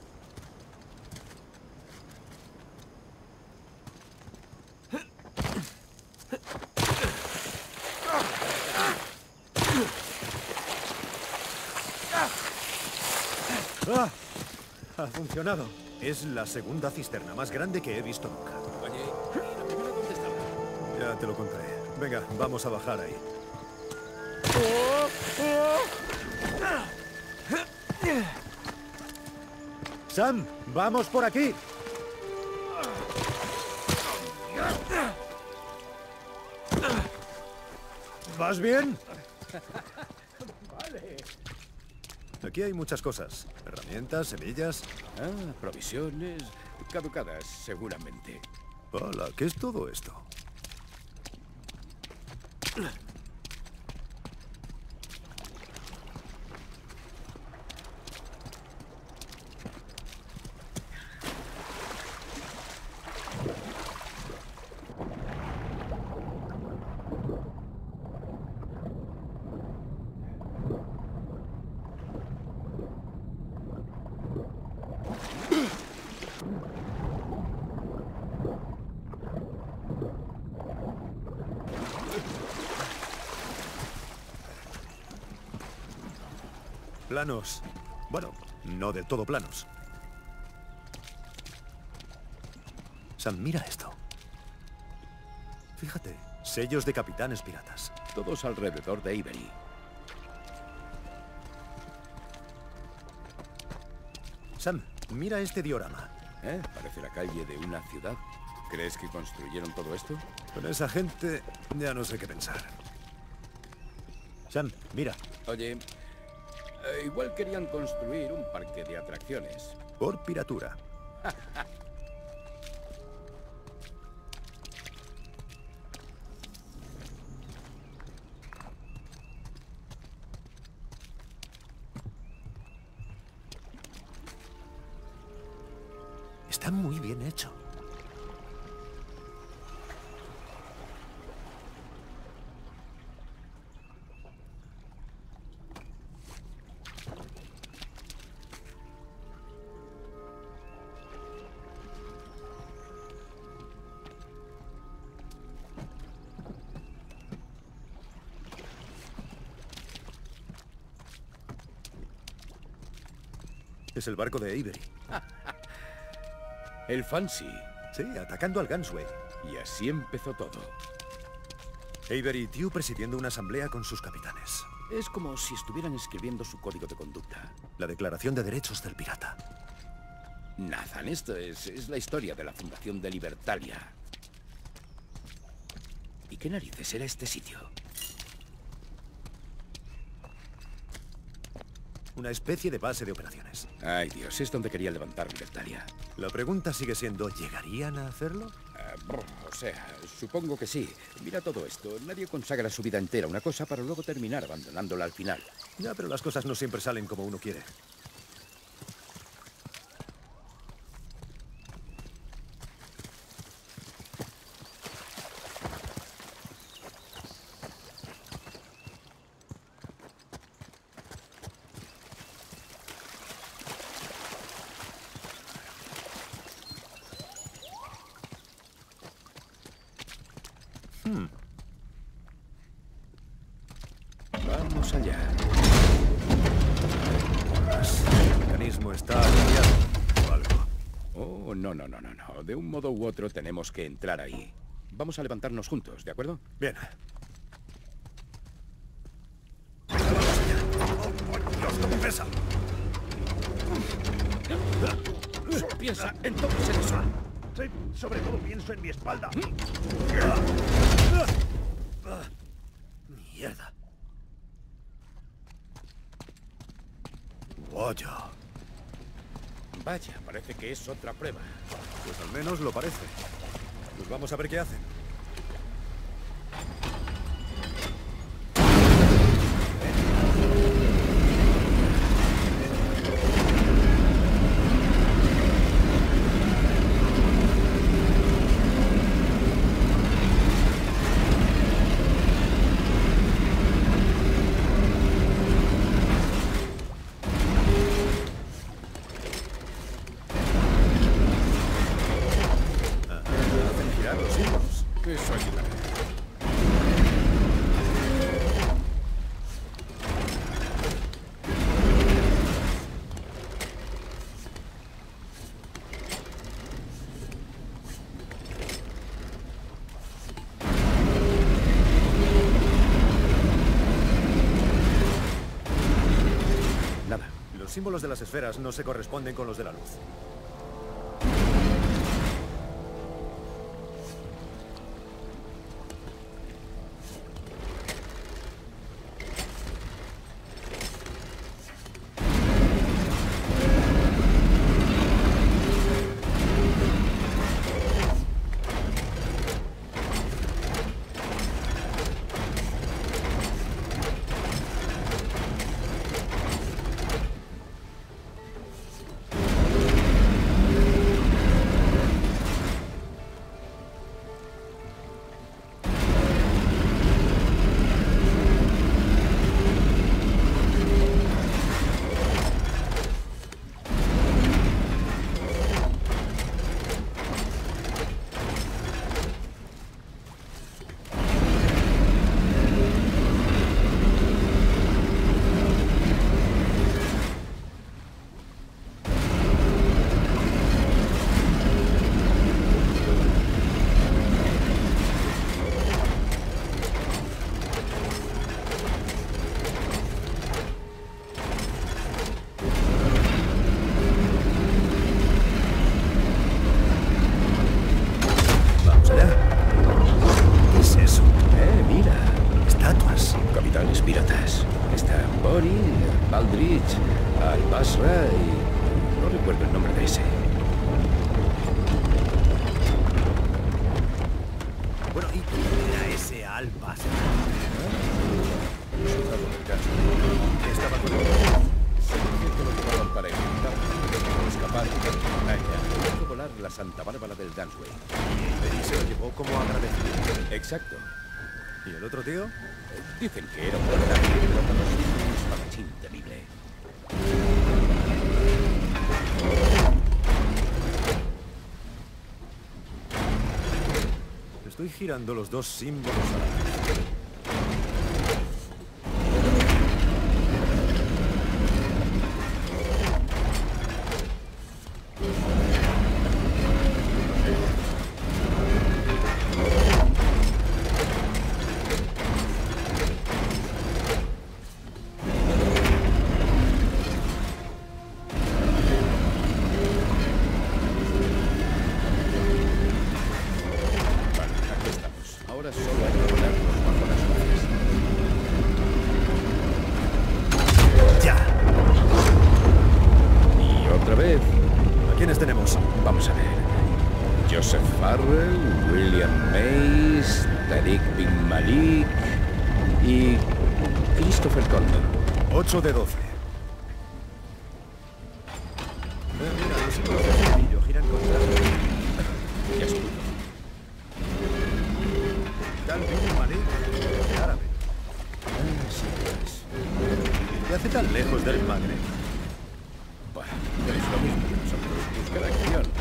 ¡Ah! Ha funcionado. Es la segunda cisterna más grande que he visto nunca. Oye, ¿y la primera dónde estaba? Ya te lo contaré. Venga, vamos a bajar ahí. Sam, vamos por aquí. ¿Vas bien? Vale. Aquí hay muchas cosas. Herramientas, semillas. Ah, provisiones caducadas, seguramente. Hola, ¿qué es todo esto? Planos. Bueno, no del todo planos. Sam, mira esto. Fíjate, sellos de capitanes piratas. Todos alrededor de Avery. Sam, mira este diorama. ¿Eh? Parece la calle de una ciudad. ¿Crees que construyeron todo esto? Con esa gente ya no sé qué pensar. Sam, mira. Oye, eh, igual querían construir un parque de atracciones. Por piratura. Está muy bien hecho. Es el barco de Avery. El Fancy. Sí, atacando al Gunsway. Y así empezó todo. Avery y Tew presidiendo una asamblea con sus capitanes. Es como si estuvieran escribiendo su código de conducta. La Declaración de Derechos del Pirata. Nathan, esto es, es la historia de la fundación de Libertalia. ¿Y qué narices era este sitio? Una especie de base de operaciones. Ay, Dios, es donde quería levantar Libertalia. La pregunta sigue siendo, ¿llegarían a hacerlo? Uh, o sea, supongo que sí. Mira todo esto. Nadie consagra su vida entera a una cosa para luego terminar abandonándola al final. Ya, pero las cosas no siempre salen como uno quiere. Hmm. Vamos allá. El mecanismo está alineado o algo. Oh, no, no, no, no, no. De un modo u otro tenemos que entrar ahí. Vamos a levantarnos juntos, ¿de acuerdo? Bien. Pesa. Solo piensa entonces en eso. Sí, sobre todo pienso en mi espalda. Mierda. Vaya. Vaya, parece que es otra prueba. Pues al menos lo parece. Pues vamos a ver qué hacen. Eso ayudará. símbolos de las esferas no se corresponden con los de la luz. Exacto. ¿Y el otro tío? Dicen que era un un espadachín terrible. Estoy girando los dos símbolos a la vez. ocho de doce. Eh, mira, los símbolos del cepillo giran contra el... Ya escucho. Dalvin Malik, de árabe. Ah, sí, pues. ¿Qué hace tan lejos del Magreb? Bueno, es lo mismo que nosotros. Buscar acción.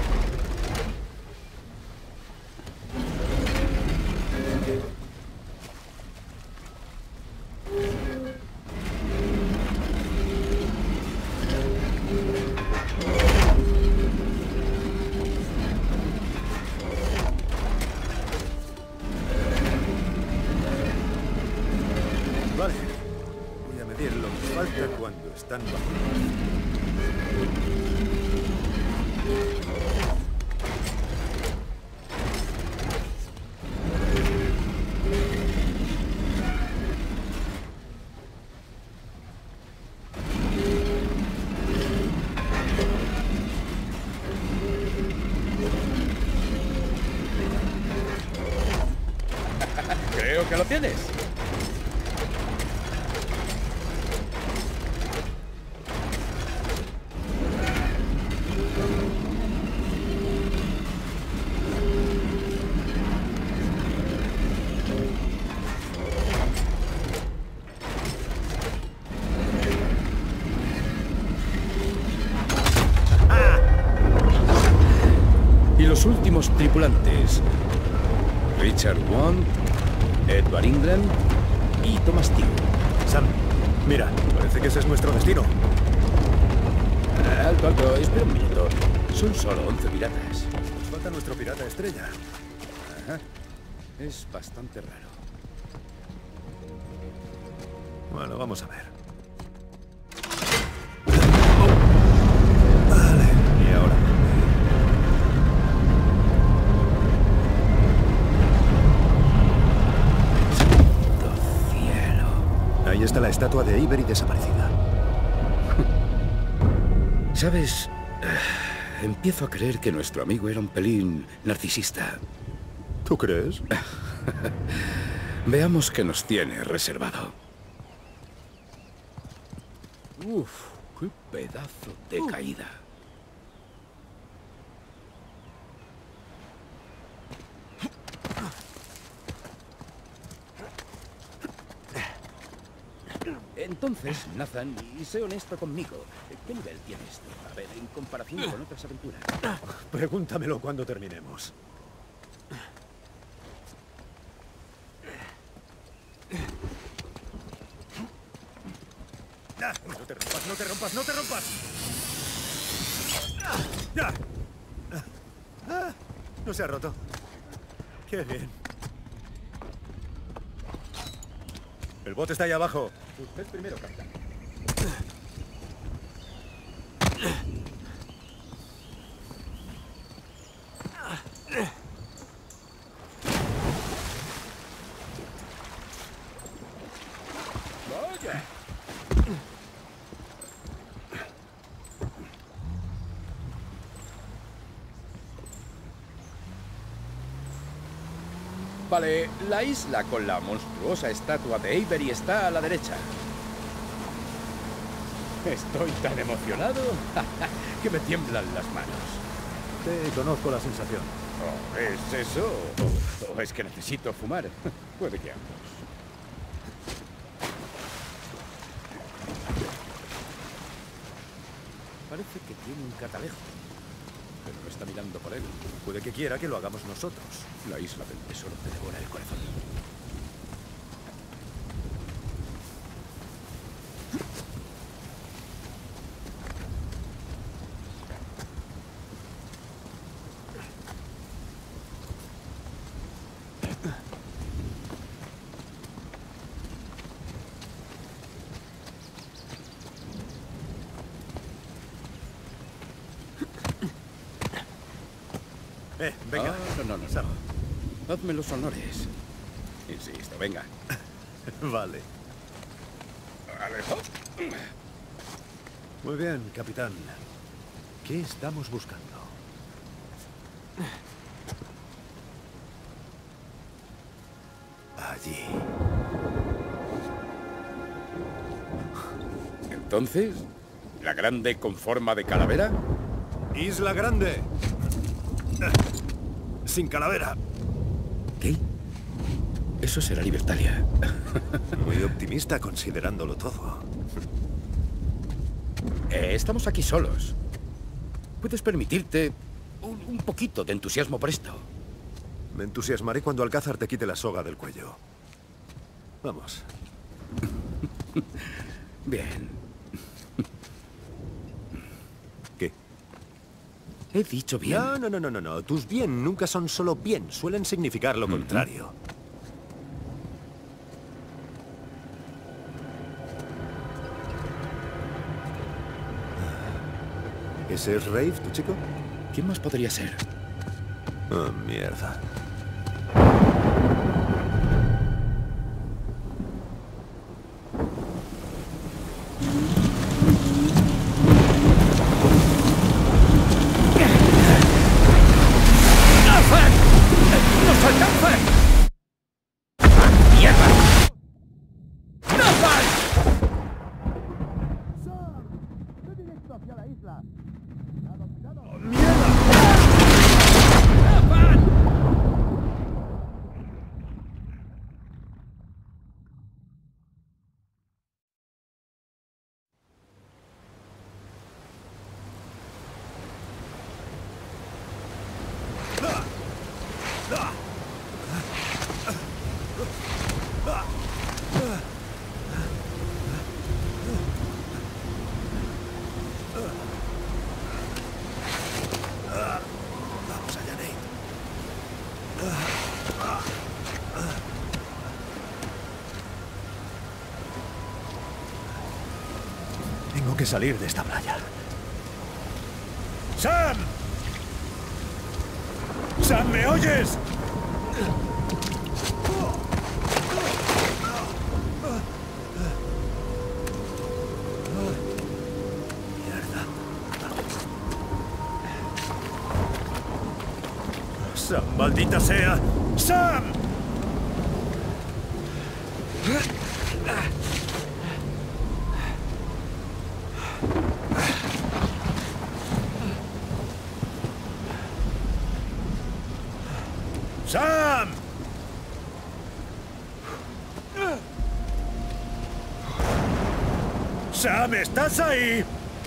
Vale. Voy a medir lo que falta cuando están bajo. Creo que lo tienes. Y los últimos tripulantes: Richard Wand, Edward Ingram y Thomas Tew. Sam, mira, parece que ese es nuestro destino. Uh, alto, alto, espera un minuto. Son solo once piratas. Nos falta nuestro pirata estrella. Ajá. Es bastante raro. Bueno, vamos a ver. está la estatua de Avery desaparecida. ¿Sabes? Empiezo a creer que nuestro amigo era un pelín narcisista. ¿Tú crees? Veamos qué nos tiene reservado. Uf, qué pedazo de uh. caída. Entonces, Nathan, y sé honesto conmigo, ¿qué nivel tiene esto? A ver, en comparación con otras aventuras. Pregúntamelo cuando terminemos. No te rompas, no te rompas, no te rompas. No se ha roto. Qué bien. El bote está ahí abajo. Usted primero, capitán. Vaya. Vale, la isla con la monstruosa estatua de Avery está a la derecha. Estoy tan emocionado que me tiemblan las manos. Te conozco la sensación. Oh, ¿es eso? ¿O es que necesito fumar? Puede que ambos. Parece que tiene un catalejo. Pero no está mirando por él. Puede que quiera que lo hagamos nosotros. La isla del tesoro te devora el corazón. Eh, venga. Ah, no, no, no, no. Hazme los honores. Insisto, venga. Vale. Alejo. Muy bien, capitán. ¿Qué estamos buscando? Allí. Entonces, ¿la grande con forma de calavera? Isla Grande. Sin calavera. ¿Qué? Eso será Libertalia. Muy optimista considerándolo todo. Eh, estamos aquí solos. Puedes permitirte un, un poquito de entusiasmo por esto. Me entusiasmaré cuando Alcázar te quite la soga del cuello. Vamos. Bien. ¿Qué? He dicho bien. No, no, no, no, no, no. Tus bien nunca son solo bien. Suelen significar lo contrario. ¿Ese es Rafe, tu chico? ¿Quién más podría ser? Oh, mierda. ¡Nos alcanza! ¡Mierda! ¡Nathan! ¡Ve directo hacia la isla! Vamos allá, Nate. Tengo que salir de esta playa. ¡Sam! ¡Sam, ¿me oyes? ¡Maldita sea! ¡Sam! ¡Sam! ¡Sam, estás ahí!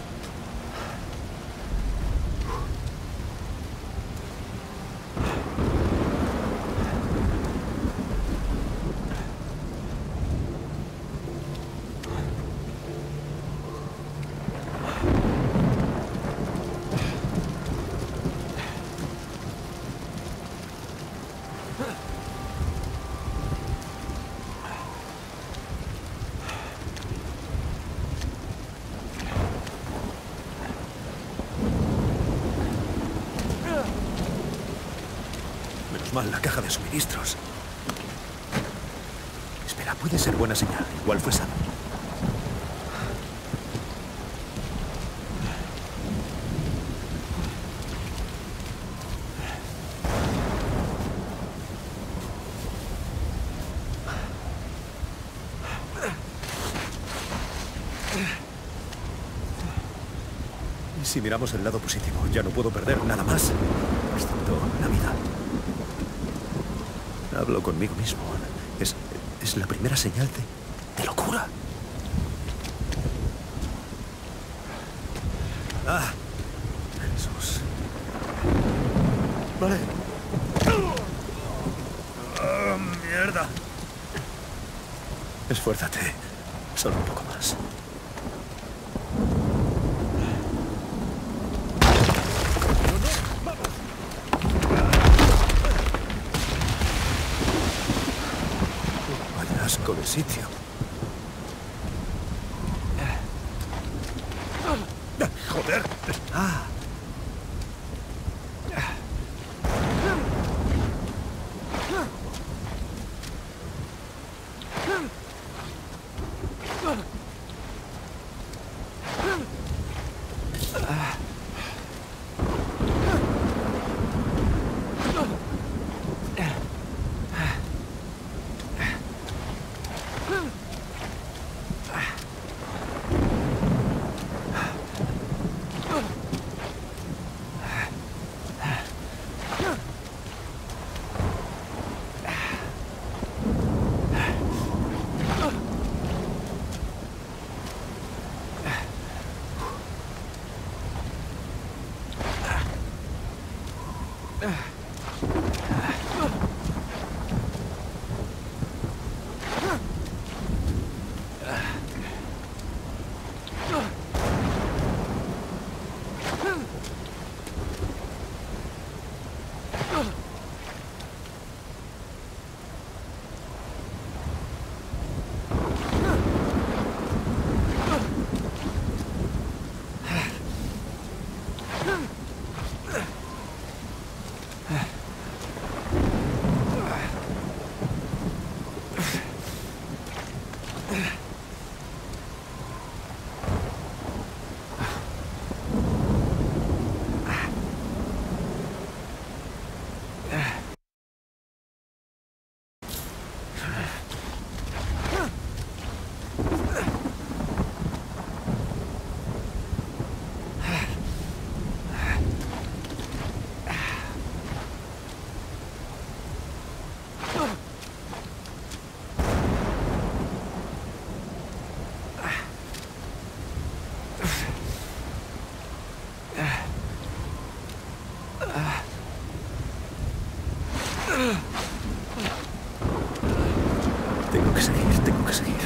Mal la caja de suministros. Espera, puede ser buena señal. Igual fue Sam. Y si miramos el lado positivo, ya no puedo perder nada más, excepto la vida. Hablo conmigo mismo. Es, es la primera señal de, de locura. Ah, Jesús. Vale. Oh, mierda. Esfuérzate. Solo un poco más. Asco de sitio. Joder. Ah. Tengo que seguir, tengo que seguir.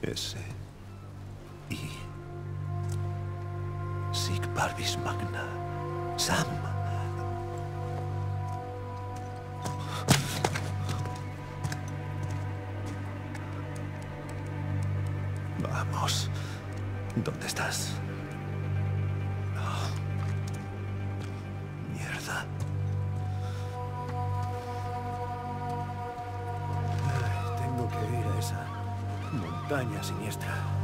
S. I. Sic Parvis Magna. Sam. Vamos. ¿Dónde estás? Oh. Mierda. Ay, tengo que ir a esa montaña siniestra.